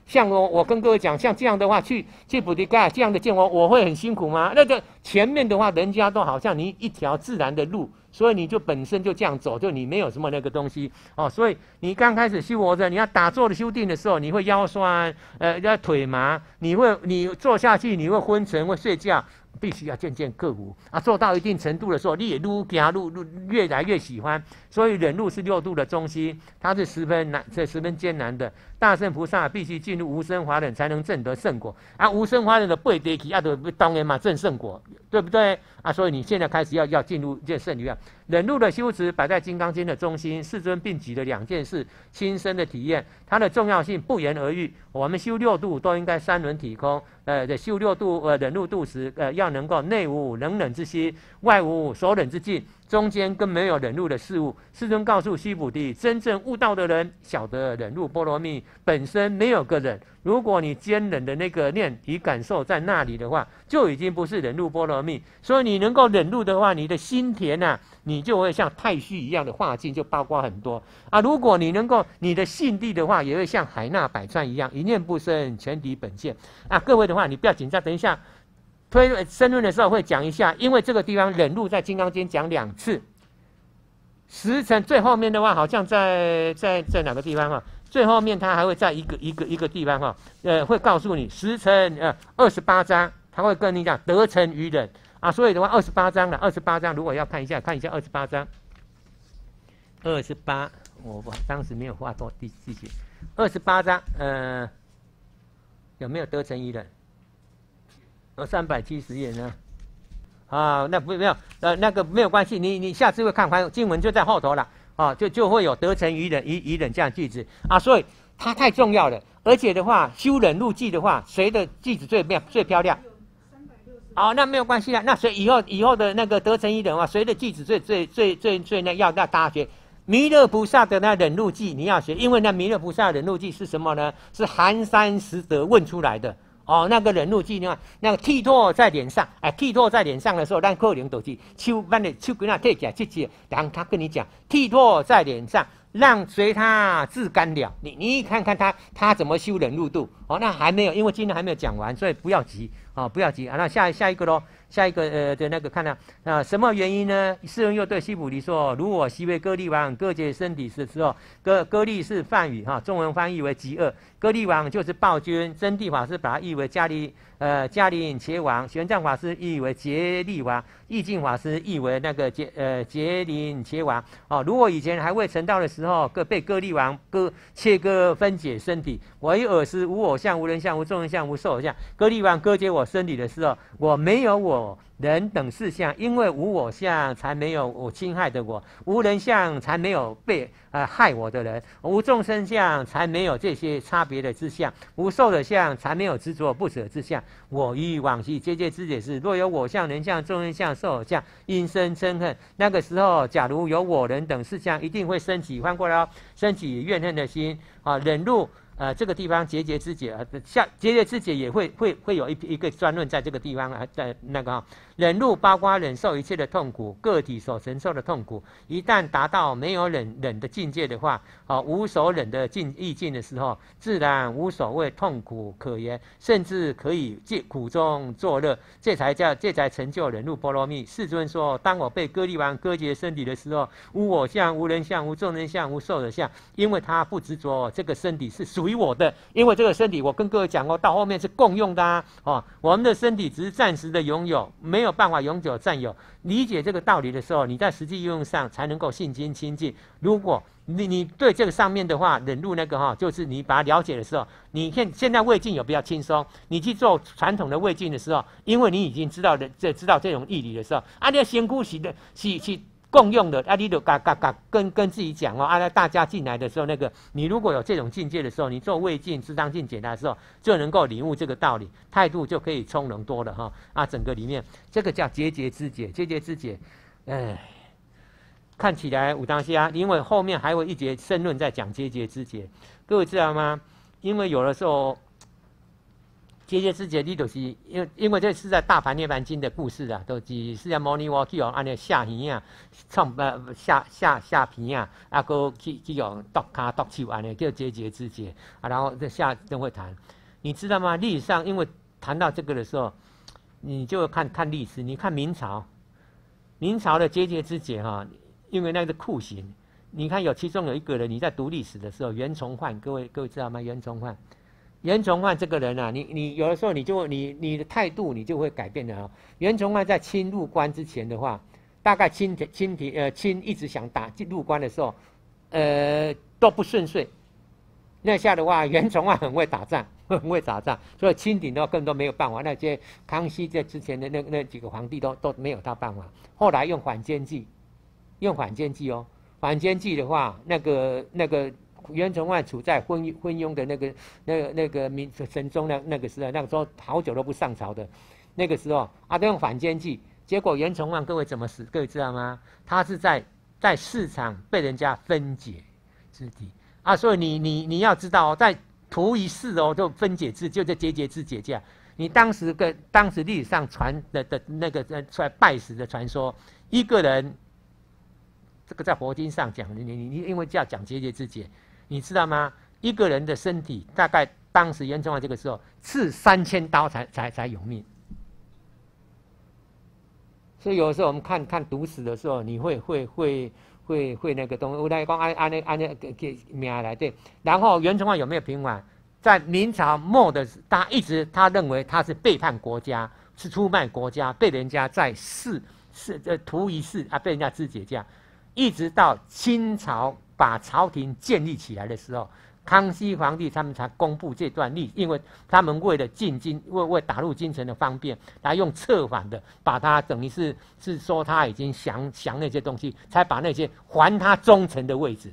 像我我跟各位讲，像这样的话去去布迪盖这样的建窝，我会很辛苦吗？那个前面的话，人家都好像你一条自然的路。所以你就本身就这样走，就你没有什么那个东西哦。所以你刚开始修臥的，你要打坐的修定的时候，你会腰酸，呃，要腿麻，你会你坐下去你会昏沉，会睡觉，必须要渐渐克服啊。做到一定程度的时候，你也愈行愈愈越来越喜欢。所以忍辱是六度的中心，它是十分难，这十分艰难的。大圣菩萨必须进入无生法忍才能证得圣果啊！无生法忍的背地起啊，就当然嘛证圣果，对不对啊？所以你现在开始要要进入这圣流。忍辱的修持摆在《金刚经》的中心，世尊并举的两件事，亲身的体验，它的重要性不言而喻。我们修六度都应该三轮体空，呃，修六度呃忍辱度时，呃，要能够内无能忍之心，外无所忍之境。中间更没有忍辱的事物。世尊告诉须菩提，真正悟道的人晓得忍辱波罗蜜本身没有个忍，如果你坚忍的那个念与感受在那里的话，就已经不是忍辱波罗蜜。所以你能够忍辱的话，你的心田啊，你就会像太虚一样的化境，就包括很多啊。如果你能够你的信地的话，也会像海纳百川一样，一念不生，全体本现啊。各位的话，你不要紧张，等一下推申论的时候会讲一下，因为这个地方忍辱在《金刚经》讲两次，十层最后面的话好像在在在哪个地方哈？最后面它还会在一个一个一个地方哈，呃，会告诉你十层呃二十八章，他会跟你讲得成于忍啊，所以的话二十八章了，二十八章如果要看一下看一下二十八章，二十八我我当时没有画错第第几，二十八章呃有没有得成于忍？呃，三百七十页呢？啊，那不没有，呃，那个没有关系，你你下次会看完经文就在后头了，啊，就就会有得成于忍、于于忍这样句子啊，所以它太重要了，而且的话，修忍辱记的话，谁的句子最漂最漂亮？哦，那没有关系啦，那谁以后以后的那个得成于忍的话，谁的句子最最最最最那要让大家学？弥勒菩萨的那忍辱记你要学，因为那弥勒菩萨的忍辱记是什么呢？是寒山拾得问出来的。哦，那个忍辱记呢？那个剃拓在脸上，哎，剃拓在脸上的时候，咱可能都是手把你手给他贴起来，这些，然后他跟你讲，剃拓在脸上，让随他自干了。你你看看他他怎么修忍辱度？哦，那还没有，因为今天还没有讲完，所以不要急啊、哦，不要急啊。那下下一个喽，下一个呃的那个看到啊，什么原因呢？世尊又对须菩提说：如我昔为歌利王割截身体的时候，割割利是梵语哈，中文翻译为极恶。歌利王就是暴君，真谛法师把它译为迦利呃迦利伽王，玄奘法师译为竭利王，义净法师译为那个竭呃竭利伽王。哦，如果以前还未成道的时候，各被歌利王割切割分解身体，唯尔时无我相、无人相、无众人相、无寿我相。歌利王割解我身体的时候，我没有我人等四相，因为无我相才没有我侵害的我，无人相才没有被呃害我的人，无众生相才没有这些差别的之相，无受的相才没有执着不舍之相。我于往昔结界之解是，若有我相、人相、众人相、寿我相，因生嗔恨。那个时候，假如有我人等四相，一定会升起，翻过来哦，升起怨恨的心啊，忍辱。呃，这个地方结节之解啊，像结节之解也会会会有一一个专论在这个地方啊，在那个、啊、忍辱包括忍受一切的痛苦，个体所承受的痛苦，一旦达到没有忍忍的境界的话，啊，无所忍的境意境的时候，自然无所谓痛苦可言，甚至可以借苦中作乐，这才叫这才成就忍辱波罗蜜。世尊说，当我被歌利王割截身体的时候，无我相、无人相、无众人相、无寿者相，因为他不执着这个身体是属于我的，因为这个身体我跟各位讲过，到后面是共用的啊，哦，我们的身体只是暂时的拥有，没有办法永久占有。理解这个道理的时候，你在实际应用上才能够信心亲近。如果你你对这个上面的话，忍辱那个哈，就是你把它了解的时候，你看现在胃镜有比较轻松，你去做传统的胃镜的时候，因为你已经知道的这知道这种义理的时候，啊，你要先姑洗的洗洗。共用的啊，你就嘎嘎嘎跟跟自己讲哦，啊，大家进来的时候，那个你如果有这种境界的时候，你做胃镜、智当镜检查的时候，就能够领悟这个道理，态度就可以从容多了哈、哦。啊，整个里面这个叫结节之解，结节之解，哎，看起来武当下，因为后面还有一节申论在讲结节之解，各位知道吗？因为有的时候结节之节，你就是因为因为这是在《大盘涅盘经》的故事啊，都是释迦牟尼佛去用安尼下鱼啊，创呃下下下皮啊，啊个去去用剁骹剁手安尼叫结节之节啊，然后这下都会谈，你知道吗？历史上因为谈到这个的时候，你就看看历史，你看明朝，明朝的结节之节哈、啊，因为那个酷刑，你看有其中有一个人，你在读历史的时候，袁崇焕，各位各位知道吗？袁崇焕。袁崇焕这个人啊，你你有的时候你就你你的态度你就会改变的啊。袁崇焕在清入关之前的话，大概清清廷呃清一直想打入关的时候，呃都不顺遂。那下的话，袁崇焕很会打仗，很会打仗，所以清廷都根本都没有办法。那些康熙在之前的那那几个皇帝都都没有他办法。后来用缓监计，用缓监计哦，缓监计的话，那个那个。袁崇焕处在昏昏庸的那个、那个、那个民神宗那那个时代，那个时候好久都不上朝的，那个时候啊，都用反间计。结果袁崇焕各位怎么死？各位知道吗？他是在在市场被人家分解肢体啊，所以你你你要知道哦，在图一世哦，就分解肢，就这节节肢解架。你当时跟当时历史上传的的那个出来拜死的传说，一个人，这个在佛经上讲，你你你因为叫讲节节肢解。你知道吗？一个人的身体大概当时袁崇焕这个时候刺三千刀才才才有命，所以有的时候我们看看读史的时候，你会会会会会那个东西。我来讲按按那按那给命来对。然后袁崇焕有没有平反？在明朝末的，他一直他认为他是背叛国家，是出卖国家，被人家在世是呃图一世啊，被人家肢解架，一直到清朝。把朝廷建立起来的时候，康熙皇帝他们才公布这段历，因为他们为了进京，为为打入京城的方便，来用策反的，把他等于是是说他已经降降那些东西，才把那些还他忠诚的位置。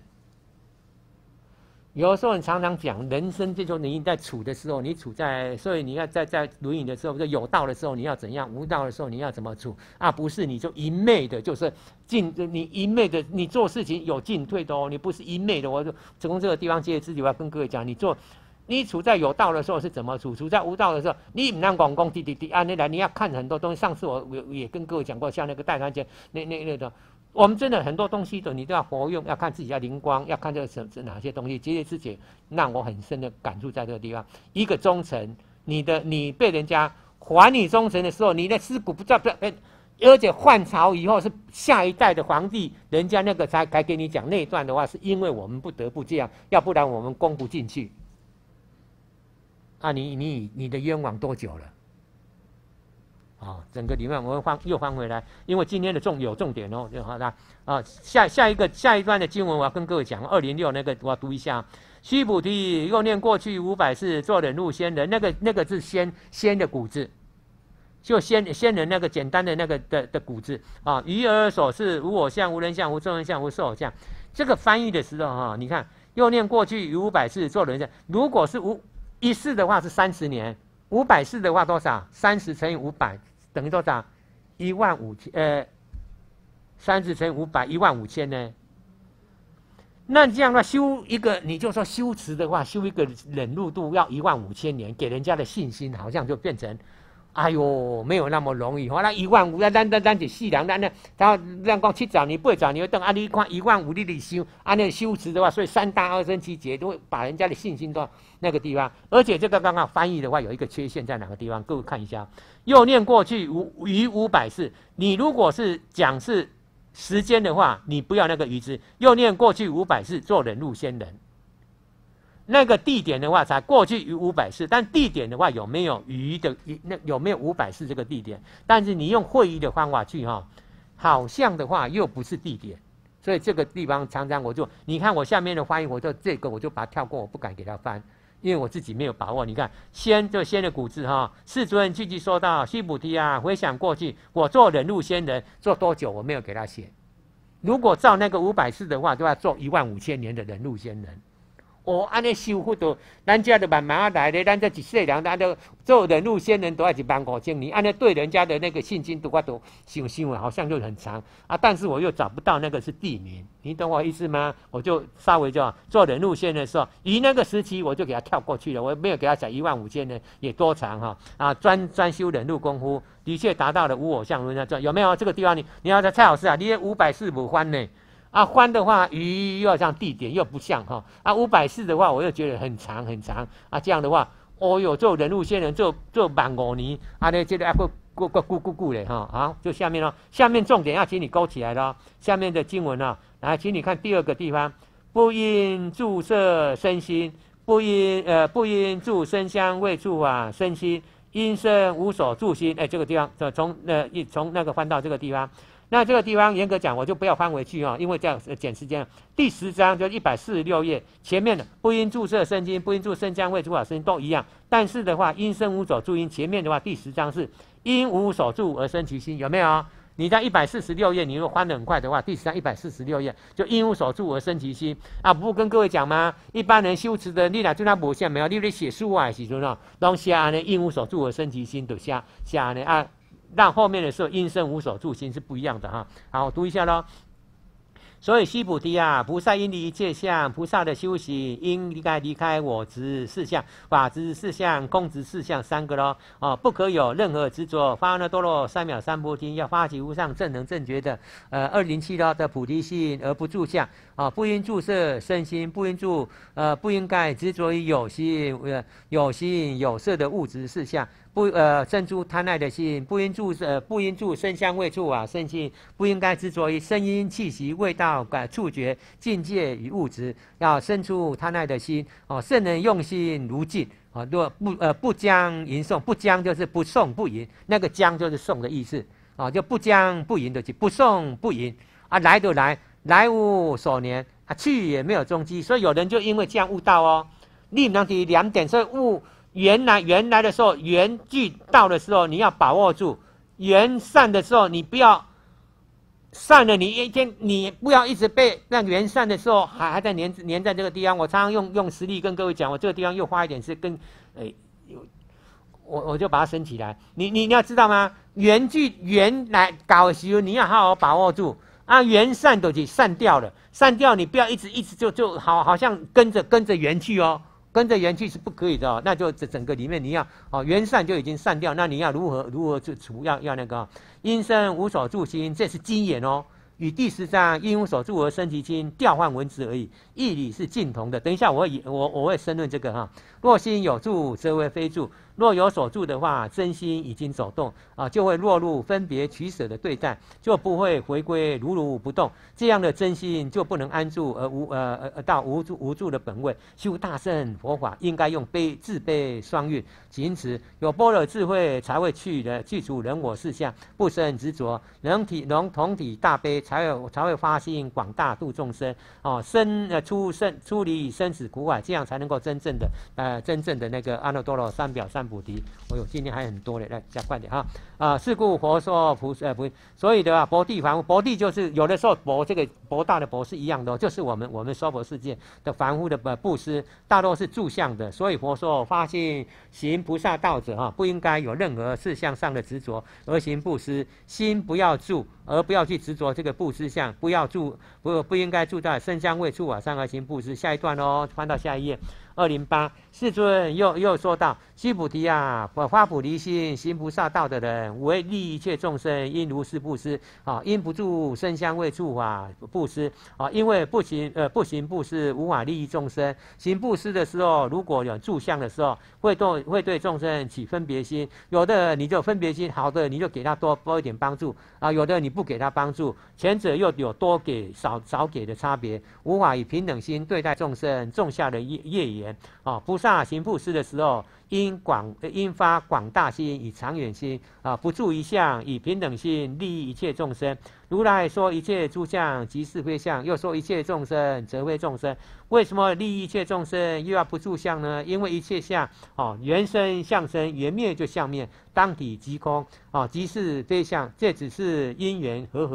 有的时候你常常讲人生，这就你在处的时候，你处在，所以你要在在轮椅的时候，就有道的时候你要怎样，无道的时候你要怎么处啊？不是你就一昧的，就是进你一昧的，你做事情有进退的哦，你不是一昧的。我就从这个地方接着自己，我要跟各位讲，你做你处在有道的时候是怎么处，处在无道的时候，你不能广公滴滴滴按那来，你要看很多东西。上次我也也跟各位讲过，像那个戴川节那那那种。我们真的很多东西的，你都要活用，要看自己要灵光，要看这个什是哪些东西。节节之节让我很深的感触在这个地方。一个忠诚，你的你被人家还你忠诚的时候，你的尸骨不在不在，而且换朝以后是下一代的皇帝，人家那个才才给你讲那一段的话，是因为我们不得不这样，要不然我们攻不进去。啊你，你你你的冤枉多久了？啊、哦，整个里面我会翻又翻回来，因为今天的重有重点哦，就好了啊。下下一个下一段的经文，我要跟各位讲，二零六那个我要读一下。须菩提，又念过去五百世，做忍辱仙人，那个那个是仙仙的古字，就仙仙人那个简单的那个的的古字啊。于尔所示，无我相，无人相，无众生相，无寿相。这个翻译的时候哈、啊，你看又念过去于五百世，做人相。如果是五一世的话是三十年，五百世的话多少？三十乘以五百。等于多少？一万五千，呃，三十乘五百，一万五千呢？那这样的话，修一个，你就说修持的话，修一个忍辱度要一万五千年，给人家的信心好像就变成，哎呦，没有那么容易。好，那一万五，那咱咱咱就细量，咱那，然后咱讲七十年、八十年，等啊，你看一万五你里修，按那修持的话，所以三大二生七劫都会把人家的信心到那个地方。而且这个刚刚翻译的话，有一个缺陷在哪个地方？各位看一下。又念过去无余五百世，你如果是讲是时间的话，你不要那个余字。又念过去五百世，做忍辱仙人。那个地点的话，才过去余五百世，但地点的话有没有余的？那有没有五百世这个地点？但是你用会意的方法去哈，好像的话又不是地点，所以这个地方常常我就你看我下面的翻译，我就这个我就把它跳过，我不敢给他翻。因为我自己没有把握，你看仙就仙的古字哈，世尊句句说到须菩提啊，回想过去，我做忍辱仙人做多久，我没有给他写。如果照那个五百世的话，就要做一万五千年的忍辱仙人。 哦，安尼修复到，咱家就慢慢来咧，咱这一世人，咱就做人入仙人都要一万五千年，安尼对人家的那个信心度我都想想好像就很长啊，但是我又找不到那个是地名，你懂我意思吗？我就稍微就做人入仙的时候，以那个时期我就给他跳过去了，我没有给他讲一万五千年也多长哈啊，专专修忍辱功夫，的确达到了无我相论那有没有？这个地方你你要在蔡老师啊，你五百四五番呢？啊，欢的话，鱼又要像地点又不像哈。啊，五百四的话，我又觉得很长很长。啊，这样的话，哦哟，做人物仙人做做万五年，啊，呢这个啊，过过过咕咕咕的哈。好，就下面哦，下面重点要请你勾起来了。下面的经文啊，来，请你看第二个地方，不应注摄身心，不应呃不应注身香味触啊身心，因身无所住心。哎，这个地方，从呃一从那个翻到这个地方。那这个地方严格讲，我就不要翻回去啊、哦，因为这样减时间。第十章就一百四十六页前面的不应注摄身心，不应注身香味触法身心都一样。但是的话，因身无所住因前面的话，第十章是因无所住而生其心，有没有？你在一百四十六页，你如果翻得很快的话，第十章一百四十六页就因无所住而生其心啊！不跟各位讲吗？一般人修持的，你俩就那无像没有，你咧写书啊时阵哦，拢写安尼因无所住而生其心，就写写安尼啊。让后面的时候因身无所住心是不一样的哈。好，我读一下咯。所以须菩提啊，菩萨应离一切相，菩萨的修行应离开离开我执四相、法执四相、空执四相三个咯。哦，不可有任何执着。发那多罗三藐三菩提，要发起无上正能正觉的呃二零七咯的菩提心而不住相啊，不应注摄身心，不应注呃不应该执着于有心呃有心有色的物质四相。不呃生出贪爱的心，不应注呃不应注身香味触啊身心，不应该执着于声音气息味道感触觉境界与物质，要生出贪爱的心哦，圣人用心如镜啊，若不呃不将吟诵，不将就是不诵不吟，那个将就是诵的意思啊，就不将不吟的不诵不吟啊，来就来，来无所年啊，去也没有踪迹，所以有人就因为这样悟道哦，你能提两点，所以悟。原来原来的时候，缘聚到的时候，你要把握住；缘散的时候，你不要散了。你一天你不要一直被那缘散的时候还还在粘粘在这个地方。我常常用用实例跟各位讲，我这个地方又花一点是跟，诶、欸，我我就把它升起来。你你你要知道吗？缘聚缘来搞的时候，你要好好把握住啊。缘散都已经散掉了，散掉你不要一直一直就就好好像跟着跟着缘去哦。跟着缘去是不可以的哦，那就整整个里面你要哦缘散就已经散掉，那你要如何如何去除？要要那个因身无所住心，这是经言哦。与第十章因无所住而生其心调换文字而已，义理是尽同的。等一下我会我我会申论这个哈。若心有住，则为非住；若有所住的话，真心已经走动啊，就会落入分别取舍的对待，就不会回归如如不动。这样的真心就不能安住而无呃呃到无住无住的本位。修大乘佛法应该用悲自悲双运，因此有般若智慧才会去的去除人我四相，不生执着，能体能同体大悲，才有才会发心广大度众生哦，生呃出生出离生死苦海，这样才能够真正的呃真正的那个阿耨多罗三藐三菩提。我、哦、有今天还很多嘞，来加快点哈啊！是故佛说菩呃不，所以的话，薄地凡夫，薄地就是有的时候薄这个博大的博是一样的、哦，就是我们我们娑婆世界的凡夫的呃布施，大多是住相的，所以佛说发心行菩萨道者哈、啊，不应该有任何事相上的执着而行布施，心不要住。而不要去执着这个布施相，不要住不不应该住在身香味触法上而行布施。下一段哦，翻到下一页，二零八世尊又又说道：须菩提啊，发菩提心行菩萨道的人，为利一切众生，应如是布施啊，应不住身香味触法布施啊，因为不行呃不行布施无法利益众生。行布施的时候，如果有住相的时候，会对会对众生起分别心，有的你就分别心，好的你就给他多多一点帮助啊，有的你不给他帮助，前者又有多给少少给的差别，无法以平等心对待众生，种下的业业缘啊。菩萨行布施的时候，应广应发广大心，以长远心啊，不住一相，以平等心利益一切众生。如来说一切诸相即是非相，又说一切众生则非众生。为什么利益一切众生又要不住相呢？因为一切相哦，缘生相生，缘灭就相灭，当体即空啊，即是非相。这只是因缘和合，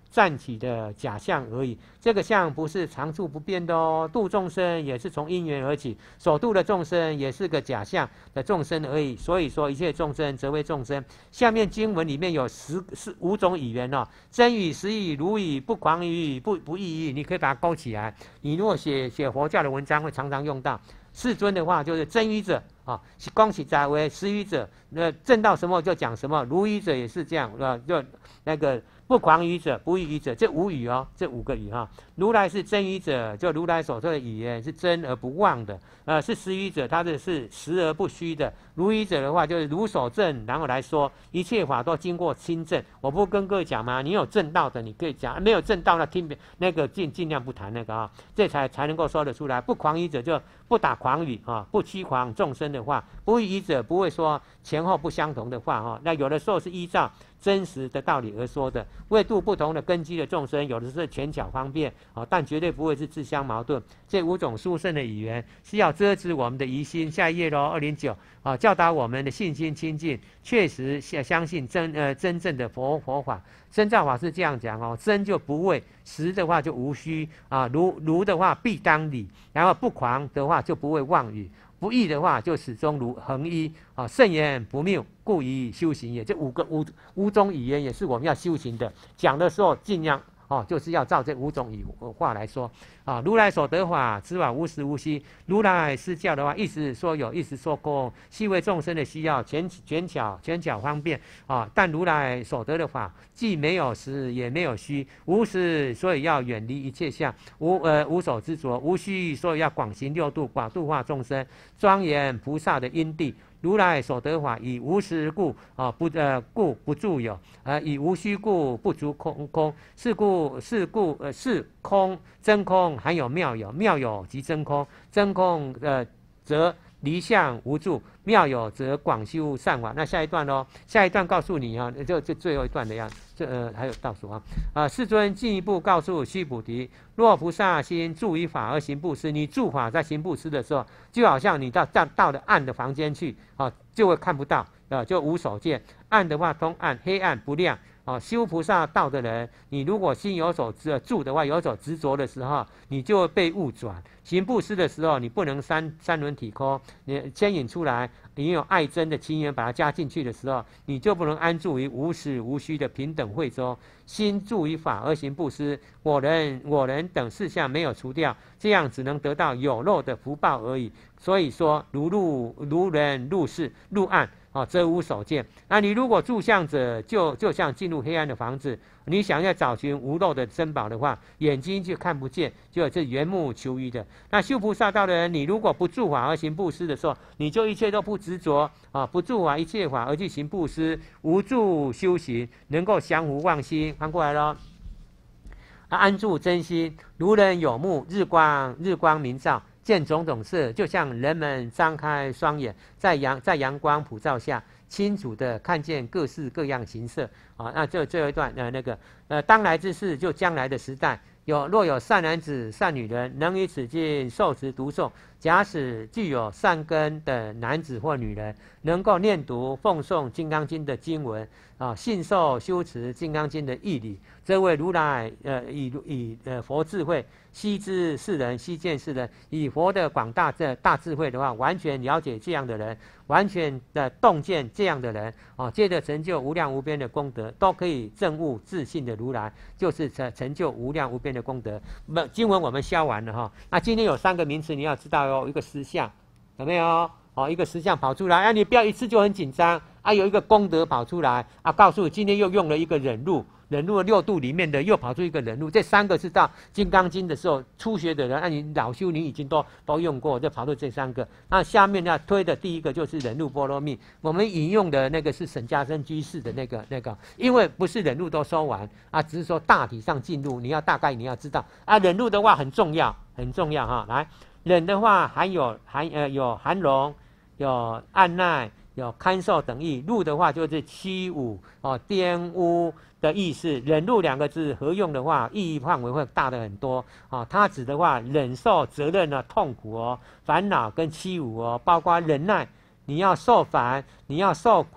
暂起的假象而已。这个相不是常处不变的哦，度众生也是从因缘而起，所度的众生也是个假象的众生而已。所以说一切众生则为众生。下面经文里面有十十五种语言哦，真语、实语、如语、不诳语、不不异语，你可以把它勾起来。你如果写写佛教的文章，会常常用到。世尊的话就是真语者啊，恭喜在为实语者，那证到什么就讲什么，如语者也是这样啊，就那个不诳语者、不异语者，这五语哦，这五个语哈。如来是真语者，就如来所说的语言是真而不妄的，呃，是实语者，他的是实而不虚的。如语者的话就是如所证，然后来说一切法都经过亲证。我不跟各位讲吗？你有证道的你可以讲，没有证道那听那个尽尽量不谈那个啊，这才才能够说得出来。不诳语者就不打诳语啊，不欺诳众生的话。不异语者不会说前后不相同的话哈。那有的时候是依照真实的道理而说的，为度不同的根基的众生，有的是权巧方便啊，但绝对不会是自相矛盾。这五种殊胜的语言是要遮止我们的疑心。下一页喽，二零九啊，教导我们的信心清净，确实相信真呃真正的佛佛法。深造法是这样讲哦，真就不畏，实的话就无虚啊，如如的话必当理，然后不诳的话就不会妄语。不义的话，就始终如恒一啊，圣言不谬，故以修行也。这五个五五种语言也是我们要修行的。讲的时候尽量哦，就是要照这五种语话来说啊。如来所得法，此法无实无虚。如来施教的话，一时说有，一时说空，细为众生的需要，权权巧权巧方便啊。但如来所得的法，既没有实，也没有虚，无实，所以要远离一切相，无呃无所执着；无虚，所以要广行六度，广度化众生，庄严菩萨的因地。如来所得法，以无实故啊不呃故不住有，呃以无虚故不足空空。是故是故呃是空真空含有妙有，妙有即真空，真空呃则离相无住，妙有则广修善法。那下一段喽，下一段告诉你啊，就就最后一段的样子。这呃还有倒数啊啊！世尊进一步告诉须菩提，若菩萨心住于法而行布施，你住法在行布施的时候，就好像你到到到了暗的房间去啊，就会看不到啊，就无所见。暗的话通暗，黑暗不亮。啊，修菩萨道的人，你如果心有所执住的话，有所执着的时候，你就会被误转。行布施的时候，你不能三三轮体空，你牵引出来，你有爱憎的情缘把它加进去的时候，你就不能安住于无实无虚的平等慧中。心住于法而行布施，我人我人等事项没有除掉，这样只能得到有漏的福报而已。所以说，如入如人入室入暗。啊，则无所见。那你如果住相者，就就像进入黑暗的房子，你想要找寻无漏的珍宝的话，眼睛就看不见，就是缘木求鱼的。那修菩萨道的人，你如果不住法而行布施的时候，你就一切都不执着啊，不住法一切法而去行布施，无住修行，能够降伏妄心。翻过来咯。啊，安住真心，如人有目，日光日光明照。见种种色，就像人们张开双眼，在阳在阳光普照下，清楚的看见各式各样形色啊。那这最后一段呃那个呃当来之事，就将来的时代，有若有善男子善女人，能以此经受持读诵，假使具有善根的男子或女人，能够念读奉诵《金刚经》的经文啊，信受修持《金刚经》的义理，这位如来呃以以呃佛智慧悉知世人，悉见世人，以佛的广大这大智慧的话，完全了解这样的人，完全的洞见这样的人啊，接着成就无量无边的功德，都可以证悟自信的如来，就是成成就无量无边的功德。那经文我们消完了哈，那今天有三个名词你要知道哦，一个实相有没有？哦，一个实相跑出来，啊，你不要一次就很紧张啊，有一个功德跑出来啊，告诉你今天又用了一个忍辱。忍辱的六度里面的又跑出一个忍辱，这三个是到《金刚经》的时候初学的人，那、啊、你老修你已经都都用过，就跑出这三个。那下面要推的第一个就是忍辱波罗蜜，我们引用的那个是沈家生居士的那个那个，因为不是忍辱都说完啊，只是说大体上进入，你要大概你要知道啊，忍辱的话很重要，很重要哈。来，忍的话含有含呃有含容，有按耐，有堪受等意；辱的话就是欺侮哦、玷污的意思。忍辱两个字合用的话，意义范围会大的很多啊。它指的话，忍受责任的痛苦哦、烦恼跟欺侮哦，包括忍耐，你要受烦，你要受苦，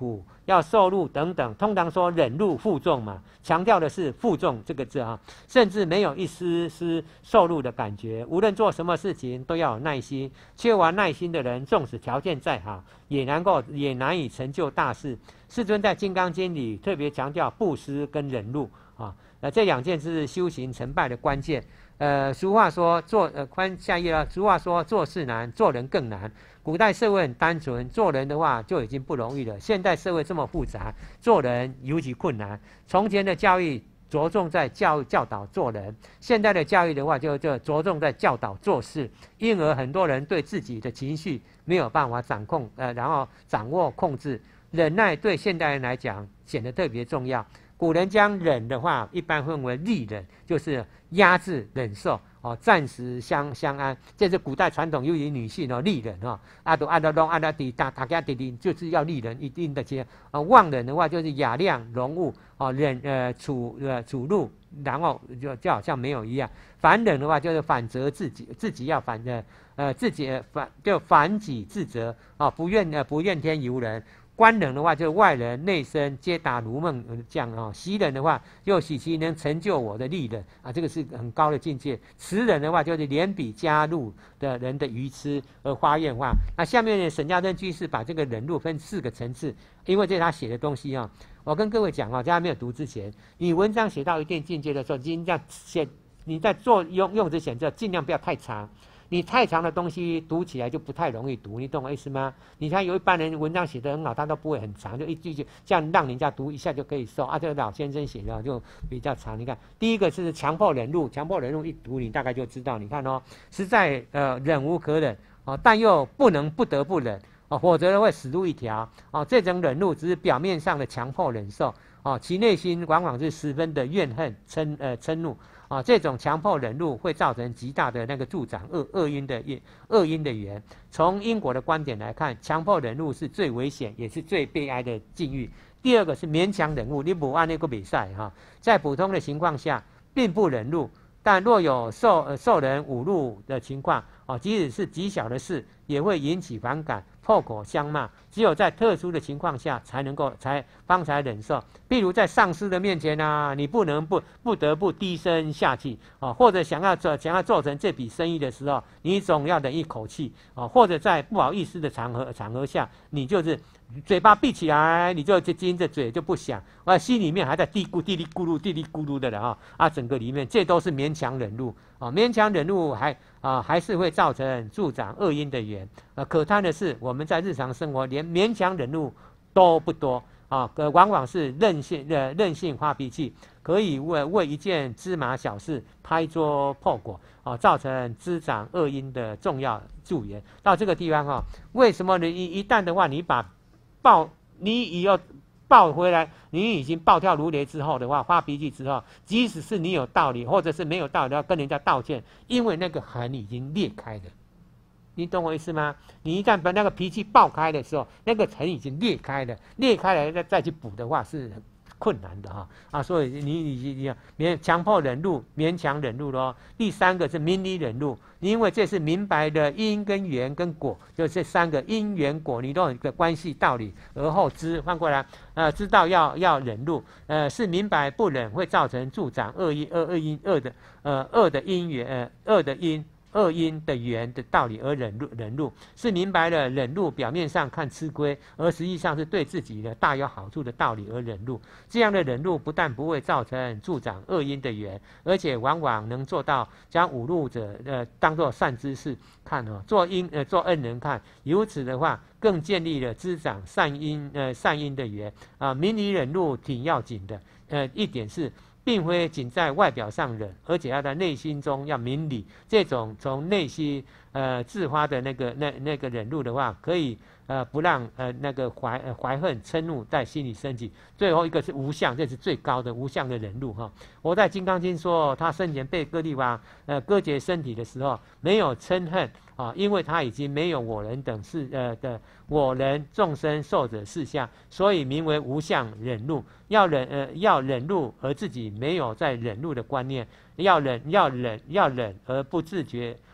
要受禄等等，通常说忍辱负重嘛，强调的是负重这个字啊，甚至没有一丝丝受禄的感觉。无论做什么事情都要有耐心，缺乏耐心的人，纵使条件再好，也难够也难以成就大事。世尊在《金刚经》里特别强调布施跟忍辱啊，呃，这两件是修行成败的关键。呃，俗话说做呃，宽下一页了。俗话说做事难，做人更难。古代社会很单纯，做人的话就已经不容易了。现代社会这么复杂，做人尤其困难。从前的教育着重在教教导做人，现在的教育的话就就着重在教导做事。因而很多人对自己的情绪没有办法掌控，呃，然后掌握控制。忍耐对现代人来讲显得特别重要。古人将忍的话，一般分为力忍，就是压制、忍受，哦，暂时相相安。这是古代传统，由于女性哦，力忍哦，阿都阿都隆阿达底大大家底底，就是要力忍一定的些。啊，忘忍的话就是雅量容物，哦，忍呃处呃处怒，然后就就好像没有一样。反忍的话就是反责自己，自己要反呃呃自己反就反己自责，哦，不怨呃不怨天尤人。观人的话，就是外人内身皆达如梦这样啊；习人的话，又喜其能成就我的利人啊，这个是很高的境界。慈人的话，就是连比加入的人的愚痴而发愿化。那下面呢，沈家珍居士把这个忍辱分四个层次，因为这是他写的东西啊。我跟各位讲啊，在他没有读之前，你文章写到一定境界的时候，尽量写你在做用用之前，就尽量不要太长。你太长的东西读起来就不太容易读，你懂我意思吗？你看有一般人文章写得很好，他都不会很长，就一句句这样让人家读一下就可以收啊。这个老先生写的就比较长。你看，第一个是强迫忍辱，强迫忍辱一读你大概就知道。你看哦，实在呃忍无可忍哦，但又不能不得不忍哦，否则会死路一条哦。这种忍辱只是表面上的强迫忍受哦，其内心往往是十分的怨恨、嗔呃嗔怒。啊，这种强迫忍辱会造成极大的那个助长恶恶因的恶因的缘。从因果的观点来看，强迫忍辱是最危险也是最悲哀的境遇。第二个是勉强忍辱，你不按那个比赛哈，在普通的情况下并不忍辱，但若有受呃受人侮辱的情况，哦，即使是极小的事，也会引起反感，破口相骂。只有在特殊的情况下，才能够才方才忍受。譬如在上司的面前啊，你不能不不得不低声下气啊、哦，或者想要做想要做成这笔生意的时候，你总要忍一口气啊、哦，或者在不好意思的场合场合下，你就是嘴巴闭起来，你就盯着嘴就不想，啊，心里面还在嘀咕嘀哩咕噜嘀哩咕噜的了啊啊，整个里面这都是勉强忍辱啊，勉强忍辱还啊还是会造成助长恶因的缘。啊，可叹的是，我们在日常生活连勉强忍辱都不多啊，呃，往往是任性呃任性发脾气，可以为为一件芝麻小事拍桌破果啊，造成滋长恶因的重要助缘。到这个地方啊，为什么你一一旦的话，你把爆你以后爆回来，你已经暴跳如雷之后的话，发脾气之后，即使是你有道理，或者是没有道理，要跟人家道歉，因为那个痕已经裂开了。你懂我意思吗？你一旦把那个脾气爆开的时候，那个痕已经裂开了，裂开来再再去补的话是很困难的哈啊，所以你你你勉强迫忍辱，勉强忍辱咯。第三个是明理忍辱，因为这是明白的因跟缘跟果，就这三个因缘果，你都有一个关系道理，而后知换过来，呃，知道要要忍辱，呃，是明白不忍会造成助长恶因恶恶因恶的呃恶的因缘呃恶的因。恶因的缘的道理而忍辱，忍辱是明白了忍辱表面上看吃亏，而实际上是对自己的大有好处的道理而忍辱。这样的忍辱不但不会造成助长恶因的缘，而且往往能做到将侮辱者呃当作善知识看哦，做因呃做恩人看。由此的话，更建立了滋长善因呃善因的缘啊。明理忍辱挺要紧的，呃一点是。并非仅在外表上忍，而且要在内心中要明理。这种从内心呃自发的那个那那个忍辱的话，可以呃不让呃那个怀呃怀恨嗔怒在心里升起。最后一个是无相，这是最高的无相的忍辱哈。我在《金刚经》说，他生前被割地王呃割截身体的时候，没有嗔恨啊，因为他已经没有我人等事呃的我人众生寿者事相，所以名为无相忍辱。要忍呃要忍辱而自己没有在忍辱的观念，要忍要忍要忍而不自觉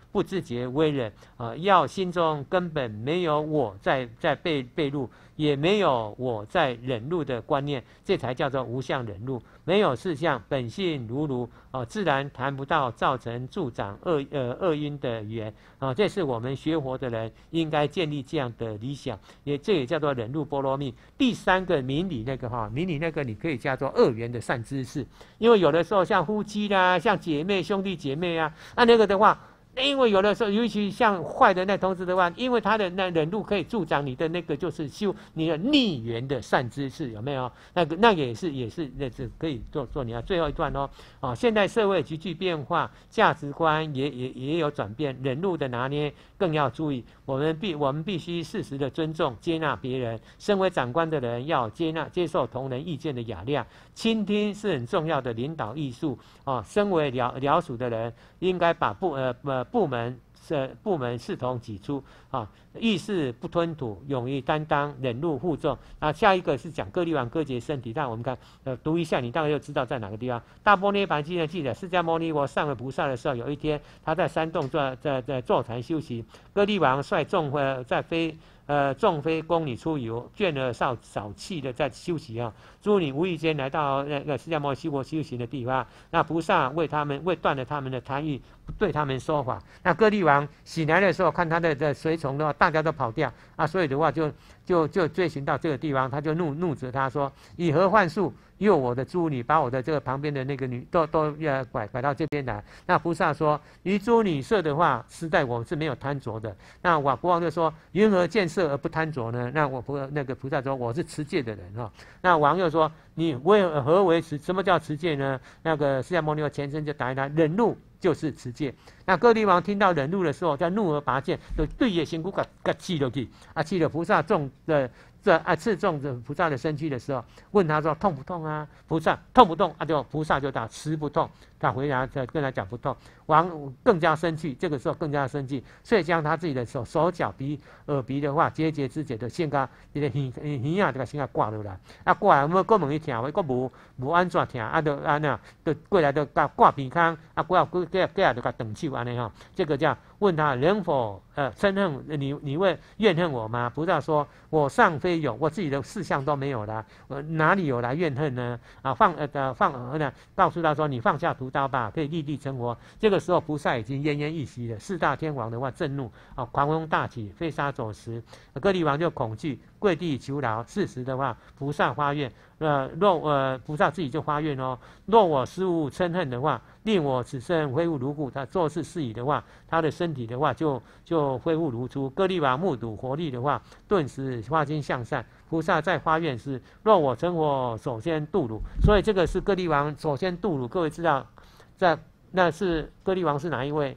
不自觉为忍啊，要心中根本没有我在在被被入，也没有我在忍辱的观念，这才叫做无相忍辱。没有事相，本性如如啊，自然谈不到造成助长恶呃恶因的缘啊。这是我们学佛的人应该建立这样的理想，也这也叫做忍辱波罗蜜。第三个明理那个哈，明理那个你可以叫做恶缘的善知识，因为有的时候像夫妻啦，像姐妹兄弟姐妹啊，那那个的话。因为有的时候，尤其像坏的那同志的话，因为他的那忍辱可以助长你的那个就是修你的逆缘的善知识，有没有？那个那个也是也是那是可以做做你要最后一段哦。啊，现代社会急剧变化，价值观也也也有转变，忍辱的拿捏更要注意。我们必我们必须适时的尊重接纳别人，身为长官的人要接纳接受同仁意见的雅量，倾听是很重要的领导艺术啊。身为僚僚属的人，应该把部呃呃部门是部门视同己出啊，遇事不吞吐，勇于担当，忍辱负重。啊，下一个是讲各力王各节身体，但我们看呃读一下，你大概就知道在哪个地方。大般涅盘经呢记载，释迦牟尼佛上了菩萨的时候，有一天他在山洞在在在坐禅修行，各力王率众呃在飞。呃，众飞宫里出游，倦而少少气的在休息啊。诸女无意间来到那个释迦牟尼佛修行的地方，那菩萨为他们为断了他们的贪欲，不对他们说法。那歌利王醒来的时候，看他的的随从的话，大家都跑掉啊，所以的话就就就追寻到这个地方，他就怒怒责他说：以何幻术诱我的诸女，把我的这个旁边的那个女都都要拐拐到这边来。那菩萨说：于诸女色的话，实在我是没有贪着的。那我国王就说：云何见色而不贪着呢？那我菩那个菩萨说：我是持戒的人哈、哦。那王又说：你为何为持？什么叫持戒呢？那个释迦牟尼佛前身就答应他：忍辱就是持戒。那歌利王听到忍辱的时候，叫怒而拔剑，就对着仙姑给给刺落去，啊，刺了菩萨中的。这啊刺中这菩萨的身躯的时候，问他说痛不痛啊？菩萨痛不痛？啊就菩萨就答持不痛。他回答跟他讲不痛。王更加生气，这个时候更加生气，所以将他自己的手手脚鼻耳鼻的话节节肢节的先甲你的耳耳啊这个先甲挂落来，啊挂来我过问伊听话，我无无安怎听，啊就安那就过来就甲挂鼻腔，啊过来过过过来就甲断手安尼哈，这个叫问他能否呃憎恨你你会怨恨我吗？菩萨说我尚非有，我自己的事项都没有了，我哪里有来怨恨呢？啊放呃呃放呃告诉他说你放下屠刀吧，可以立地成佛。这个时候菩萨已经奄奄一息了，四大天王的话震怒啊，狂风大起，飞沙走石，歌利王就恐惧，跪地求饶。事实的话，菩萨发愿，呃若呃菩萨自己就发愿哦，若我失误嗔恨的话，令我此生恢复如故。他做事事宜的话，他的身体的话就就恢复如初。歌利王目睹活力的话，顿时发心向善。菩萨在发愿时，若我成佛，首先度汝。所以这个是歌利王首先度汝。各位知道，在那是歌利王是哪一位？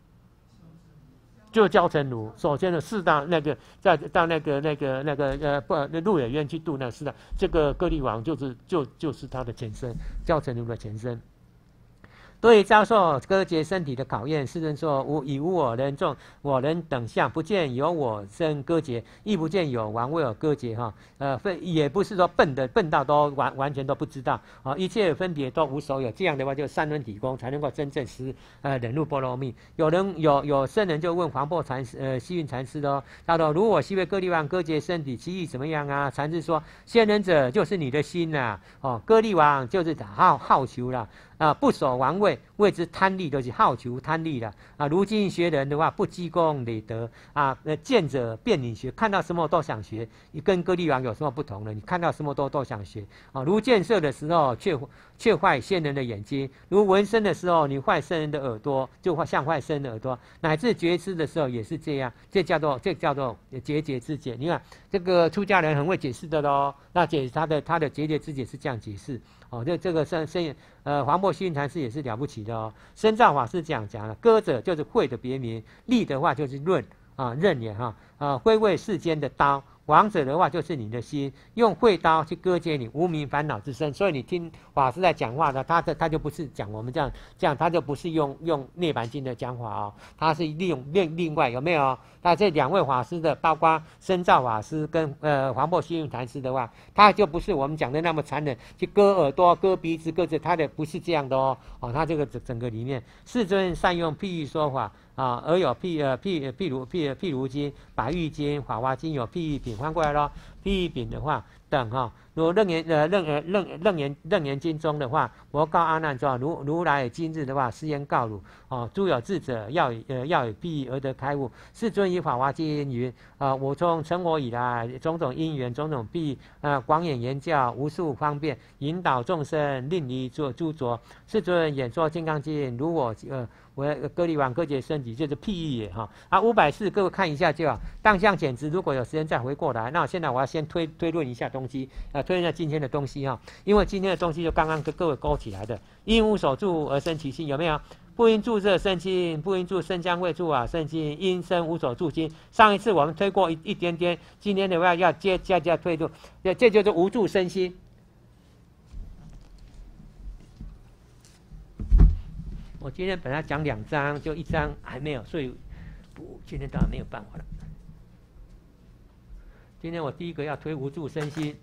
就焦成儒。首先呢，四大那个在到那个那个那个呃不那鹿野苑去度那四大，这个歌利王就是就就是他的前身，焦成儒的前身。对于遭受割截身体的考验，世尊说：无以无我人众，我人等相，不见有我身割截，亦不见有王为我割截哈。呃，也不是说笨的笨到都完完全都不知道啊，一切分别都无所有。这样的话，就三轮体空才能够真正实呃忍辱波罗蜜。有人有有僧人就问黄檗禅师呃西运禅师喽，他说：如我昔为歌利王割截身体，其意怎么样啊？禅师说：仙人者就是你的心呐、啊，哦，歌利王就是好好求啦。啊，不守王位，谓之贪利，就是好求贪利了啊。如今学人的话，不积功累德啊，呃，见者便你学，看到什么都想学。你跟歌利王有什么不同呢？你看到什么都都想学啊。如见色的时候，却却坏仙人的眼睛；如闻声的时候，你坏圣人的耳朵，就像坏圣人的耳朵。乃至觉知的时候也是这样，这叫做这叫做节节之解。你看这个出家人很会解释的喽。那解他的他的节节之解是这样解释。哦，这这个深深呃，黄檗虚云禅师也是了不起的哦。深造法师这样讲了，歌者就是慧的别名，利的话就是刃啊，刃也哈啊，挥为世间的刀。王者的话就是你的心，用慧刀去割截你无明烦恼之身。所以你听法师在讲话呢，他的他就不是讲我们这样这样，他就不是用用涅槃经的讲法哦，他是利用另另外有没有？那这两位法师的，包括深造法师跟呃黄檗虚云禅师的话，他就不是我们讲的那么残忍，去割耳朵、割鼻子、割这，他的不是这样的哦。哦，他这个整整个里面，世尊善用譬喻说法。 啊，而有譬呃譬譬如譬譬如经、百喻经、法华经有譬喻品，翻过来咯。譬喻品的话，等哈、哦，如果楞严呃楞呃楞楞严楞严经中的话，我告阿难说，如如来今日的话，实言告汝哦，诸有智者要以呃要以譬喻而得开悟。世尊以法华经云啊、呃，我从成我以来，种种因缘，种种譬呃广演言教，无数方便，引导众生，令离诸诸浊。世尊演说金刚经，如我呃。我割离王割截身体就是譬喻也哈啊五百四各位看一下就好。当相减值，如果有时间再回过来。那现在我要先推推论一下东西，啊推论一下今天的东西哈，因为今天的东西就刚刚跟各位勾起来的，因无所住而生其心，有没有？不因住色生心，不因住生香味触法生心，因生无所住心。上一次我们推过一一点点，今天的话要接加加推论，这这就是无住生心。我今天本来讲两章，就一章还没有，所以不，今天当然没有办法了。今天我第一个要推无住身心，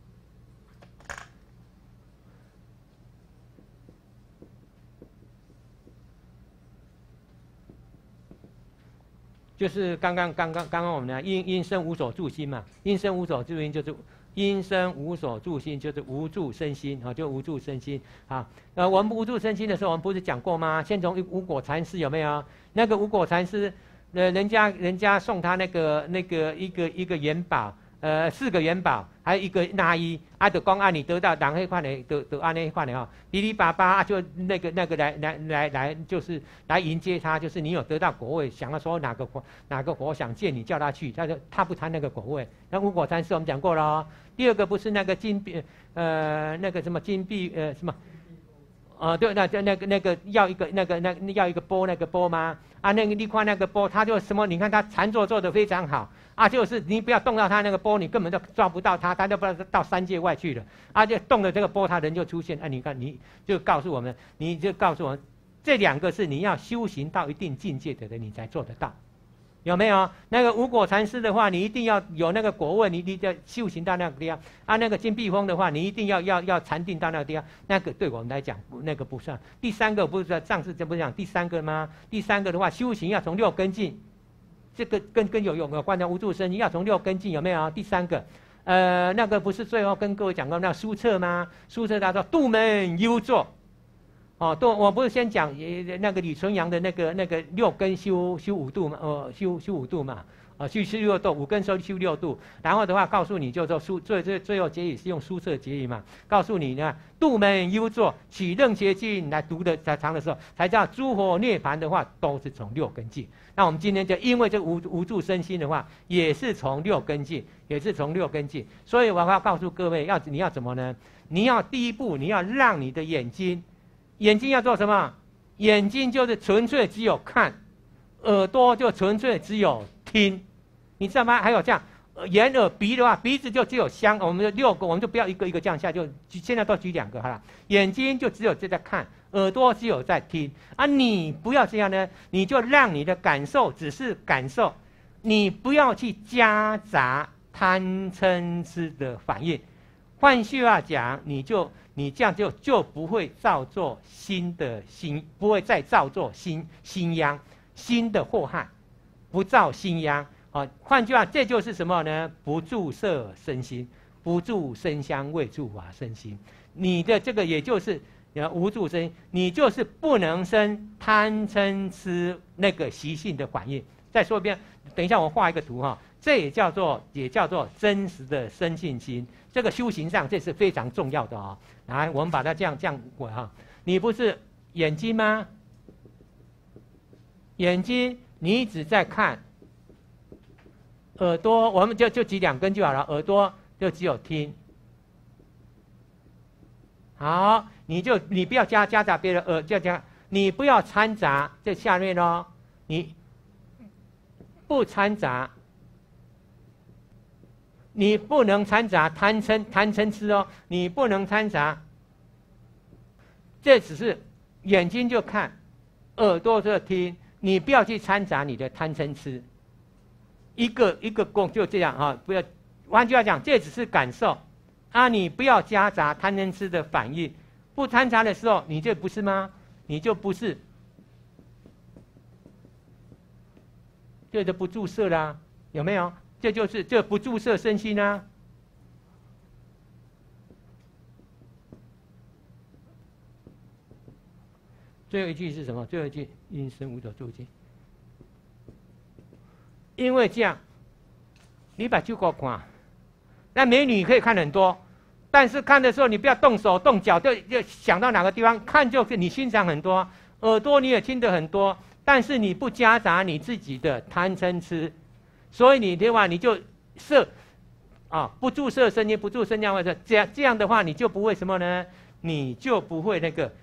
就是刚刚刚刚刚刚我们呢，因因生无所住心嘛，因生无所住心就是因生无所住心，就是无住身心啊，就无住身心啊。呃，我们无住身心的时候，我们不是讲过吗？先从无果禅师有没有？那个无果禅师，呃，人家人家送他那个那个一个一个元宝，呃，四个元宝，还有一个纳衣，啊，就讲啊，你得到人迄款的，得得安那款的哈，哔哩叭叭就那个那个来来来来，就是来迎接他，就是你有得到果位，想要说哪个佛哪个佛想见你，叫他去，他说他不贪那个果位。那无果禅师我们讲过了哦。第二个不是那个金币，呃，那个什么金币，呃，什么？哦、呃，对，那那个那个要一个那个那个、要一个钵那个钵吗？啊，那个你看那个钵，他就什么？你看他禅坐做得非常好啊，就是你不要动到他那个钵，你根本就抓不到他，他就不知道到三界外去了。啊，就动了这个钵，他人就出现。啊，你看，你就告诉我们，你就告诉我们，这两个是你要修行到一定境界的人，你才做得到。有没有那个无果禅师的话，你一定要有那个果位，你一定要修行到那个地方。啊，那个金碧峰的话，你一定要要要禅定到那个地方。那个对我们来讲，那个不算。第三个不是上次这不是讲第三个吗？第三个的话，修行要从六根进，这个跟跟有有有关的无住身心要从六根进，有没有？第三个，呃，那个不是最后跟各位讲过那书册吗？书册他说度门幽坐。哦，都我不是先讲那个李纯阳的那个那个六根修修五度嘛，呃，修修五度嘛，啊，修修六度，五根修修六度，然后的话告诉你就说书最最最后结语是用书册结语嘛，告诉你呢，度门幽坐，取楞伽经来读的才长的时候，才叫诸佛涅槃的话都是从六根进。那我们今天就因为这无无住身心的话，也是从六根进，也是从六根进，所以我要告诉各位，要你要怎么呢？你要第一步，你要让你的眼睛。眼睛要做什么？眼睛就是纯粹只有看，耳朵就纯粹只有听，你知道吗？还有这样，眼耳鼻的话，鼻子就只有香，我们就六个，我们就不要一个一个这样下，就现在都举两个好了。眼睛就只有在看，耳朵只有在听啊！你不要这样呢，你就让你的感受只是感受，你不要去夹杂贪嗔痴的反应。换句话讲，你就你这样就就不会造作新的新，不会再造作新新殃，新的祸害，不造新殃。啊，换句话，这就是什么呢？不住色身心，不住声香味触法身心。你的这个也就是无住身，你就是不能生贪嗔痴那个习性的反应。再说一遍，等一下我画一个图哈，这也叫做也叫做真实的生信心。这个修行上这是非常重要的啊、哦！来，我们把它这样这样滚哈。你不是眼睛吗？眼睛你只在看，耳朵我们就就举两根就好了，耳朵就只有听。好，你就你不要加夹杂别的耳，就加你不要掺杂这下面哦，你不掺杂。你不能掺杂贪嗔贪嗔痴哦，你不能掺杂。这只是眼睛就看，耳朵就听，你不要去掺杂你的贪嗔痴。一个一个功就这样啊，不要。换句话讲，这只是感受啊，你不要夹杂贪嗔痴的反应。不掺杂的时候，你就不是吗？你就不是这就不注射啦，有没有？这就是这不注射身心啊。最后一句是什么？最后一句因生无所住境。因为这样，你把旧国看，那美女可以看很多，但是看的时候你不要动手动脚，就就想到哪个地方看，就是你欣赏很多，耳朵你也听得很多，但是你不夹杂你自己的贪嗔痴，所以你的话你就摄啊，不注射身心，不注生降或者这样这样的话，你就不会什么呢？你就不会那个。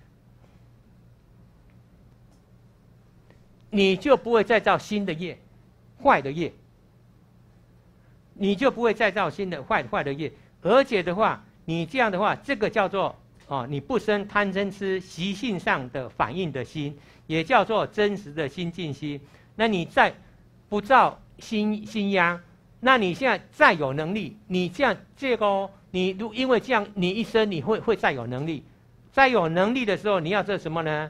你就不会再造新的业，坏的业，你就不会再造新的坏坏的业，而且的话，你这样的话，这个叫做哦，你不生贪嗔痴习性上的反应的心，也叫做真实的心净心。那你再不造心心殃，那你现在再有能力，你这样这个哦，你如因为这样，你一生你会会再有能力，再有能力的时候，你要做什么呢？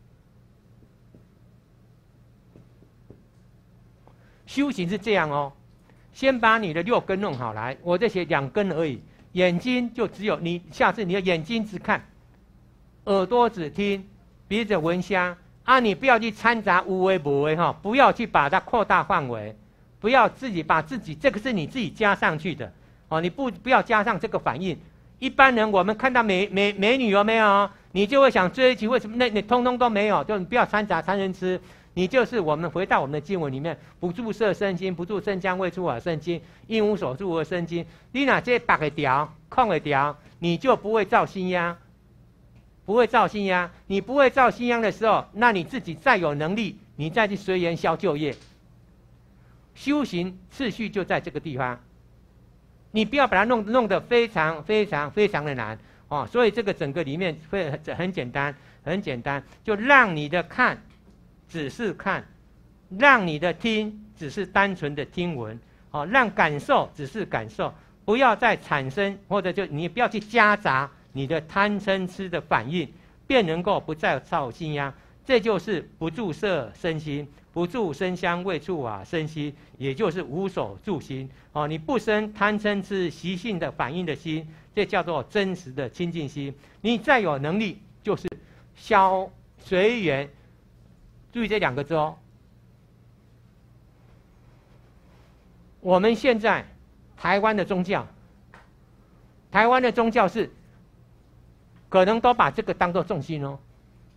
修行是这样哦，先把你的六根弄好来，我这写两根而已。眼睛就只有你，下次你的眼睛只看，耳朵只听，鼻子闻香啊，你不要去掺杂无为不为哈，不要去把它扩大范围，不要自己把自己这个是你自己加上去的哦，你不不要加上这个反应。一般人我们看到美美美女有没有，你就会想追求，为什么那你通通都没有？就你不要掺杂贪嗔痴。你就是我们回到我们的经文里面，不注射身心，不住生姜未出而生津，因无所住而生津。你哪这八个条、空个条，你就不会造心殃，不会造心殃。你不会造心殃的时候，那你自己再有能力，你再去随缘消旧业。修行次序就在这个地方，你不要把它弄弄得非常非常非常的难哦。所以这个整个里面会很很简单，很简单，就让你的看。只是看，让你的听只是单纯的听闻，哦，让感受只是感受，不要再产生或者就你不要去夹杂你的贪嗔痴的反应，便能够不再造心殃。这就是不注摄身心，不住生香味触法身心，也就是无所住心。哦，你不生贪嗔痴习性的反应的心，这叫做真实的清净心。你再有能力，就是消随缘。注意这两个字哦。我们现在台湾的宗教，台湾的宗教是可能都把这个当作重心哦。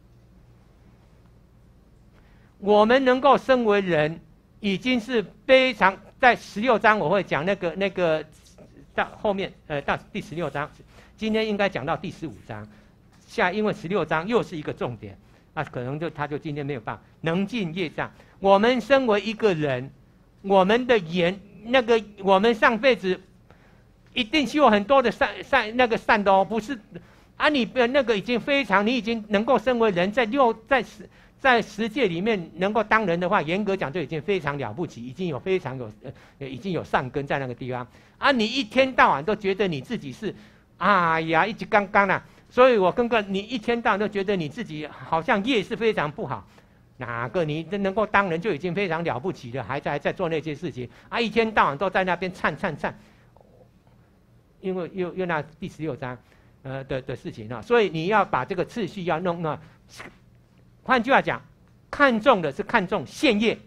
我们能够身为人，已经是非常在十六章我会讲那个那个到后面呃到第十六章，今天应该讲到第十五章，下因为十六章又是一个重点。那可能就他就今天没有办法能尽业障。我们身为一个人，我们的言那个我们上辈子一定修很多的善善那个善的哦，不是啊？你那个已经非常，你已经能够身为人，在六在十在十界里面能够当人的话，严格讲就已经非常了不起，已经有非常有呃已经有善根在那个地方啊！你一天到晚都觉得你自己是，哎呀，一直刚刚啦。所以我跟个你一天到晚都觉得你自己好像业是非常不好，哪个你能够当人就已经非常了不起了，还在还在做那些事情啊！一天到晚都在那边颤颤颤，因为又又那第十六章，呃的的事情啊，所以你要把这个次序要弄啊。换句话讲，看重的是看重现业，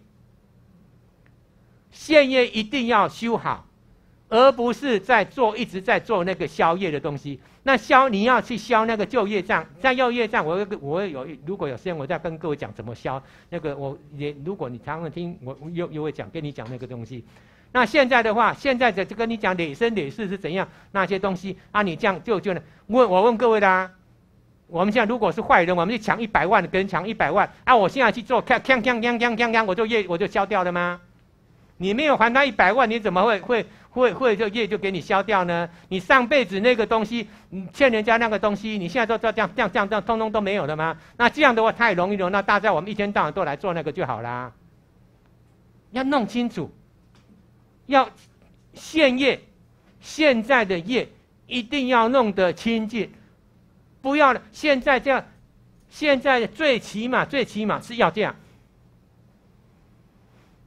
现业一定要修好，而不是在做一直在做那个消业的东西。那消你要去消那个旧业障，在旧业障，我我有如果有时间，我再跟各位讲怎么消那个。我也如果你常常听，我又又会讲跟你讲那个东西。那现在的话，现在的就跟你讲累生累世是怎样那些东西啊，你这样就就问我问各位啦，我们现在如果是坏人，我们去抢一百万，跟人抢一百万啊，我现在去做，锵锵锵锵锵锵锵，我就业我就消掉了吗？你没有还他一百万，你怎么会会会会就业就给你消掉呢？你上辈子那个东西，你欠人家那个东西，你现在都这样这样这样这样，通通都没有了吗？那这样的话太容易了，那大家我们一天到晚都来做那个就好啦。要弄清楚，要现业，现在的业一定要弄得清净，不要现在这样，现在最起码最起码是要这样。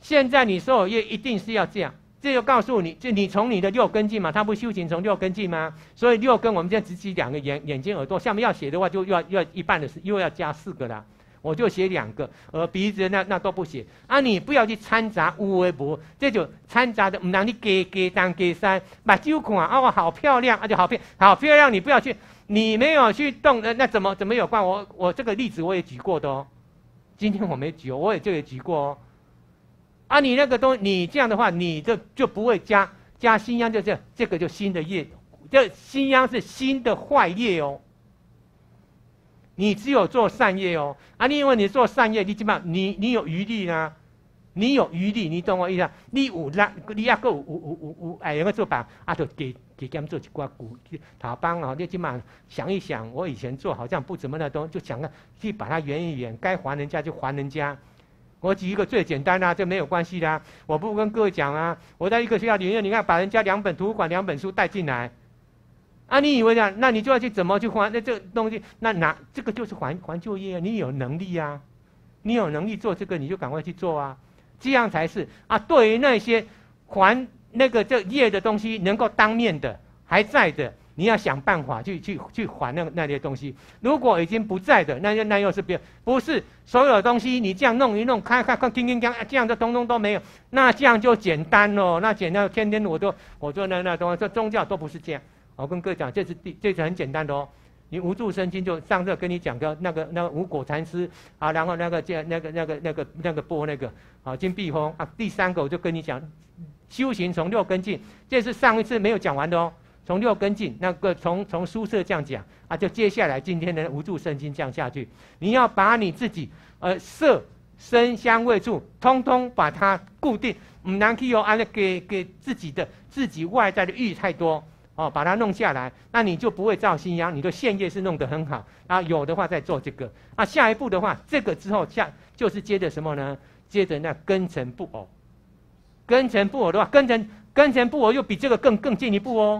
现在你所有业一定是要这样，这就告诉你，就你从你的六根进嘛，他不修行从六根进吗？所以六根我们现在只记两个眼眼睛耳朵，下面要写的话就要要一半的是又要加四个啦。我就写两个，而鼻子那那都不写啊！你不要去掺杂有的无，这就掺杂的，唔让你给给当给三，把酒看啊，好漂亮啊，就好漂好漂亮，你不要去，你没有去动，那怎么怎么有关？我我这个例子我也举过的哦，今天我没举，我也就也举过哦。啊，你那个东，你这样的话，你这就不会加加新殃，就这这个就新的业，这新殃是新的坏业哦。你只有做善业哦，啊，你因为你做善业，你基本上你你有余力呢，你有余力，你懂我意思？你有力，你也够有有有有哎，个做法啊，就给给他们做一寡股塔帮啊，你基本上想一想，我以前做好像不怎么的东，就想要去把它圆一圆，该还人家就还人家。我举一个最简单的、啊，这没有关系的、啊，我不跟各位讲啊，我在一个学校里面，你看把人家两本图书馆两本书带进来。啊，你以为呢？那你就要去怎么去还？那这个东西，那拿这个就是还还就业啊！你有能力啊，你有能力做这个，你就赶快去做啊，这样才是啊。对于那些还那个这业的东西，能够当面的还在的，你要想办法去去去还那那些东西。如果已经不在的，那那又是别不是所有东西你这样弄一弄，看看看，听听听，这样的通通都没有，那这样就简单了。那简单，天天我都我做那那东西，这宗教都不是这样。我跟各位讲，这是第这是很简单的哦。你无住生经就上次跟你讲的那个那个无果禅师啊，然后那个这那个那个那个那个波那个啊金碧峰啊，第三个我就跟你讲，修行从六根进，这是上一次没有讲完的哦。从六根进，那个从从书舍这样讲啊，就接下来今天的无住生经降下去，你要把你自己呃色声香味触，通通把它固定，唔能去有安尼给给自己的自己外在的欲太多。哦，把它弄下来，那你就不会造新殃，你的线业是弄得很好啊。有的话再做这个啊，下一步的话，这个之后下就是接着什么呢？接着那根尘不偶，根尘不偶的话，根尘根尘不偶又比这个更更进一步哦。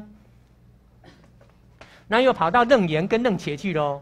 那又跑到楞严跟楞伽去喽。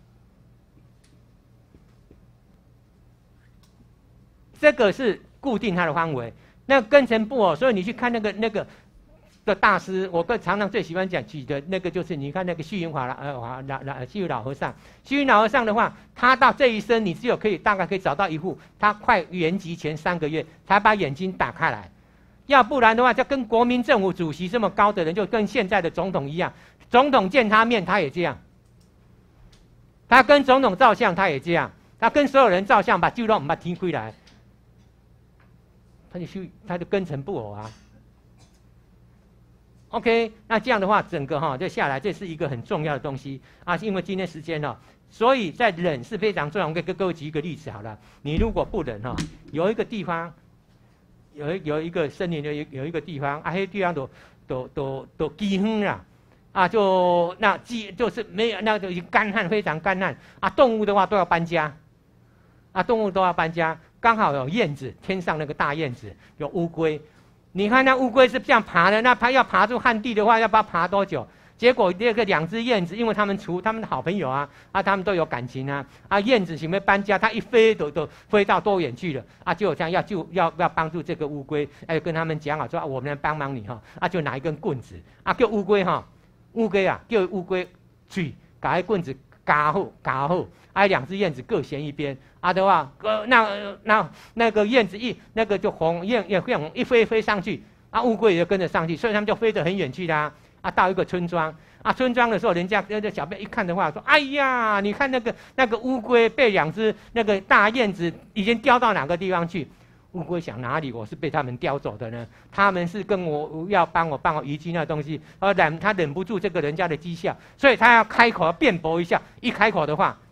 这个是固定它的范围，那根尘不偶，所以你去看那个那个。的大师，我更常常最喜欢讲举的那个就是你看那个虚云华呃华老老虚云老和尚，虚云老和尚的话，他到这一生你只有可以大概可以找到一户，他快圆寂前三个月才把眼睛打开来，要不然的话，就跟国民政府主席这么高的人，就跟现在的总统一样，总统见他面他也这样，他跟总统照相他也这样，他跟所有人照相把就让我们把听回来，他就虚他就根尘不偶啊。OK， 那这样的话，整个哈就下来，这是一个很重要的东西啊。因为今天时间了，所以在忍是非常重要。我给各位举一个例子好了，你如果不忍哈，有一个地方，有有一个森林的有有一个地方，啊，那地方都都都都饥荒了，啊，就那饥就是没有，那就已经干旱，非常干旱啊。动物的话都要搬家，啊，动物都要搬家，刚好有燕子，天上那个大燕子，有乌龟。你看那乌龟是这样爬的，那它要爬出旱地的话，要不要爬多久？结果那个两只燕子，因为他们除他们的好朋友啊，啊，他们都有感情啊，啊，燕子准备搬家，它一飞都都飞到多远去了？啊，就这样要救要要帮助这个乌龟，哎，跟他们讲好说、啊，我们来帮忙你哈，啊，就拿一根棍子，啊，叫乌龟哈，乌龟啊，叫乌龟去把那棍子夹好夹好，啊，两只燕子各衔一边。啊的话，呃，那那那个燕子一那个就红燕燕燕一飞飞上去，啊，乌龟也跟着上去，所以他们就飞得很远去啦。啊，到一个村庄，啊，村庄的时候，人家那个小辈一看的话，说：“哎呀，你看那个那个乌龟被两只那个大燕子已经叼到哪个地方去？”乌龟想哪里？我是被他们叼走的呢？他们是跟我要帮我帮我移居那东西，而忍他忍不住这个人家的讥笑，所以他要开口要辩驳一下。一开口的话，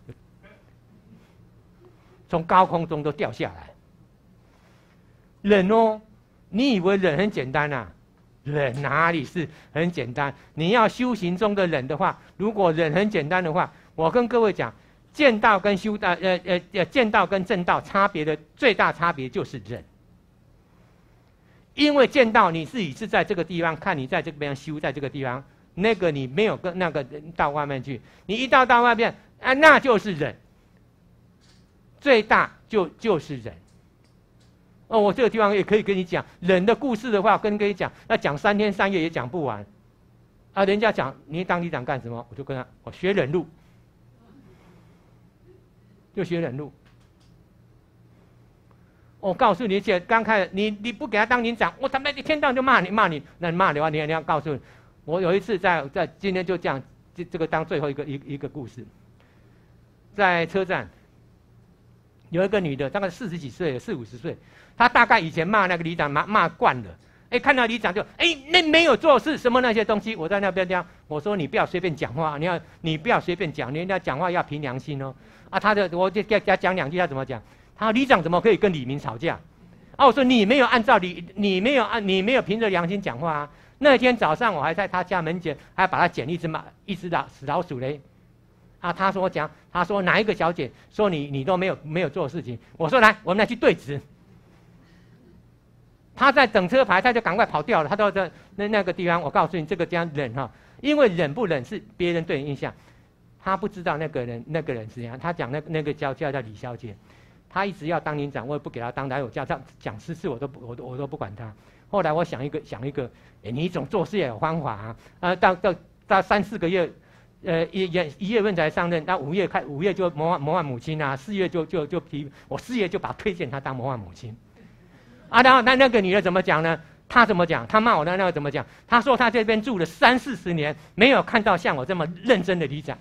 从高空中都掉下来。忍哦，你以为忍很简单啊？忍哪里是很简单？你要修行中的忍的话，如果忍很简单的话，我跟各位讲，见道跟修道，呃呃呃，见道跟正道差别的最大差别就是忍。因为见道你自己是在这个地方看，你在这边修，在这个地方，那个你没有跟那个到外面去，你一到到外面啊，那就是忍。最大就就是忍。 哦，我这个地方也可以跟你讲忍的故事的话，跟跟你讲，要讲三天三夜也讲不完。啊，人家讲你当里长干什么？我就跟他我学忍路，就学忍路。我告诉你，姐刚开始你你不给他当里长，我他妈一天到晚就骂你骂你，那你骂你的话，你你要告诉你，我有一次在在今天就这样，这这个当最后一个一一个故事，在车站。有一个女的，大概四十几岁，四五十岁，她大概以前骂那个里长骂骂惯了，哎，看到里长就哎，那没有做事什么那些东西，我在那边讲，我说你不要随便讲话，你要你不要随便讲，人家讲话要凭良心哦。啊，他的我就给他讲两句，他怎么讲？他说里长怎么可以跟李明吵架？啊，我说你没有按照李，你没有按，你没有凭着良心讲话啊。那天早上我还在他家门前，还把他捡一只马，一只老死老鼠嘞。啊，他说讲，他说哪一个小姐说你你都没有没有做事情？我说来，我们来去对质。他在等车牌，他就赶快跑掉了。他到这那那个地方，我告诉你，这个这样忍哈，因为忍不忍是别人对你印象，他不知道那个人那个人是怎样。他讲那那个叫叫叫李小姐，他一直要当领长，我也不给他当，来我叫他讲私事，我都我都我都不管他。后来我想一个想一个，哎，你总做事也有方法啊，啊，到到到三四个月。呃，一月一月份才上任，那五月开五月就模范模范母亲啊，四月就就就提我四月就把推荐她当模范母亲，啊，然后那那个女的怎么讲呢？她怎么讲？她骂我的那个怎么讲？她说她这边住了三四十年，没有看到像我这么认真的里长。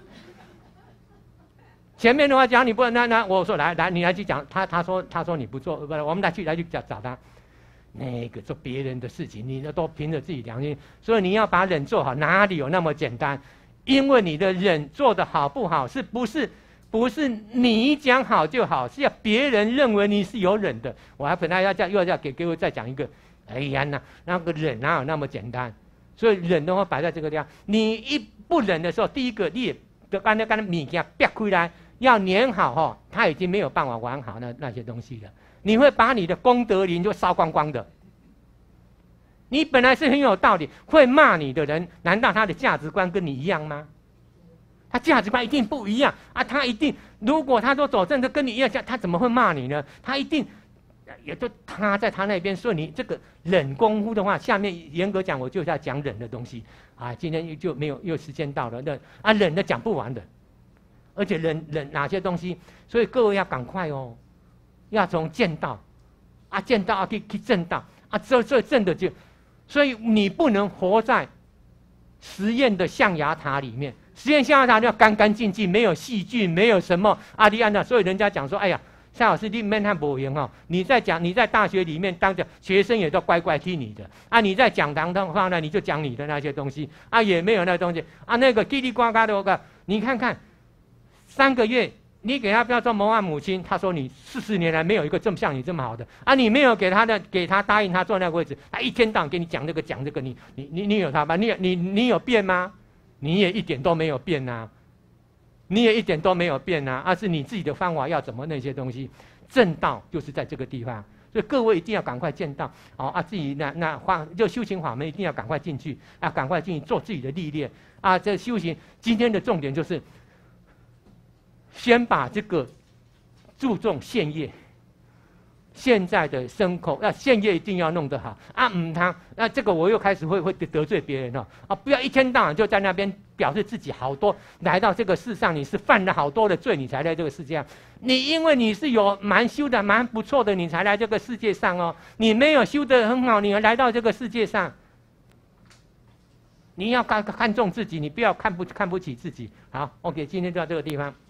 前面的话讲你不那那我说来来你来去讲，她她说她说你不做，不我们来去来去找找她。那个做别人的事情，你都凭着自己良心，所以你要把忍做好，哪里有那么简单？因为你的忍做得好不好，是不是不是你讲好就好，是要别人认为你是有忍的。我还本来要再又要给各位再讲一个，哎呀那那个忍哪有那么简单？所以忍的话摆在这个地方，你一不忍的时候，第一个你也得刚才刚才米给它掰开来，要粘好哈，他已经没有办法玩好那那些东西了，你会把你的功德林就烧光光的。你本来是很有道理，会骂你的人，难道他的价值观跟你一样吗？他价值观一定不一样啊！他一定，如果他说走正的跟你一样，他怎么会骂你呢？他一定，也就他在他那边，所以你这个忍功夫的话，下面严格讲，我就是要讲忍的东西啊。今天就没有，又时间到了，那啊忍的讲不完的，而且忍忍哪些东西，所以各位要赶快哦，要从见道啊见道啊去去正道啊，这这正的就。所以你不能活在实验的象牙塔里面，实验象牙塔要干干净净，没有细菌，没有什么阿利安娜。所以人家讲说，哎呀，夏老师你们还不赢哦，你在讲你在大学里面当着学生也都乖乖听你的啊，你在讲堂的话呢，你就讲你的那些东西啊，也没有那东西啊，那个叽里呱呱的个，你看看三个月。你给他不要做模范母亲，他说你四十年来没有一个这么像你这么好的啊！你没有给他的，给他答应他坐那个位置，他一天到晚给你讲这个讲这个，你你你你有他吧？你你你有变吗？你也一点都没有变呐、啊，你也一点都没有变呐、啊，而是你自己的方法要怎么那些东西，正道就是在这个地方，所以各位一定要赶快见道哦啊！自己那那法就修行法门一定要赶快进去啊，赶快进去做自己的历练啊！这修行今天的重点就是。先把这个注重现业，现在的牲口，那现业一定要弄得好啊！嗯，他那这个我又开始会会得罪别人了啊！不要一天到晚就在那边表示自己好多，来到这个世上你是犯了好多的罪，你才来这个世界上。你因为你是有蛮修的蛮不错的，你才来这个世界上哦。你没有修得很好，你来到这个世界上。你要看看重自己，你不要看不看不起自己。好 ，OK， 今天就到这个地方。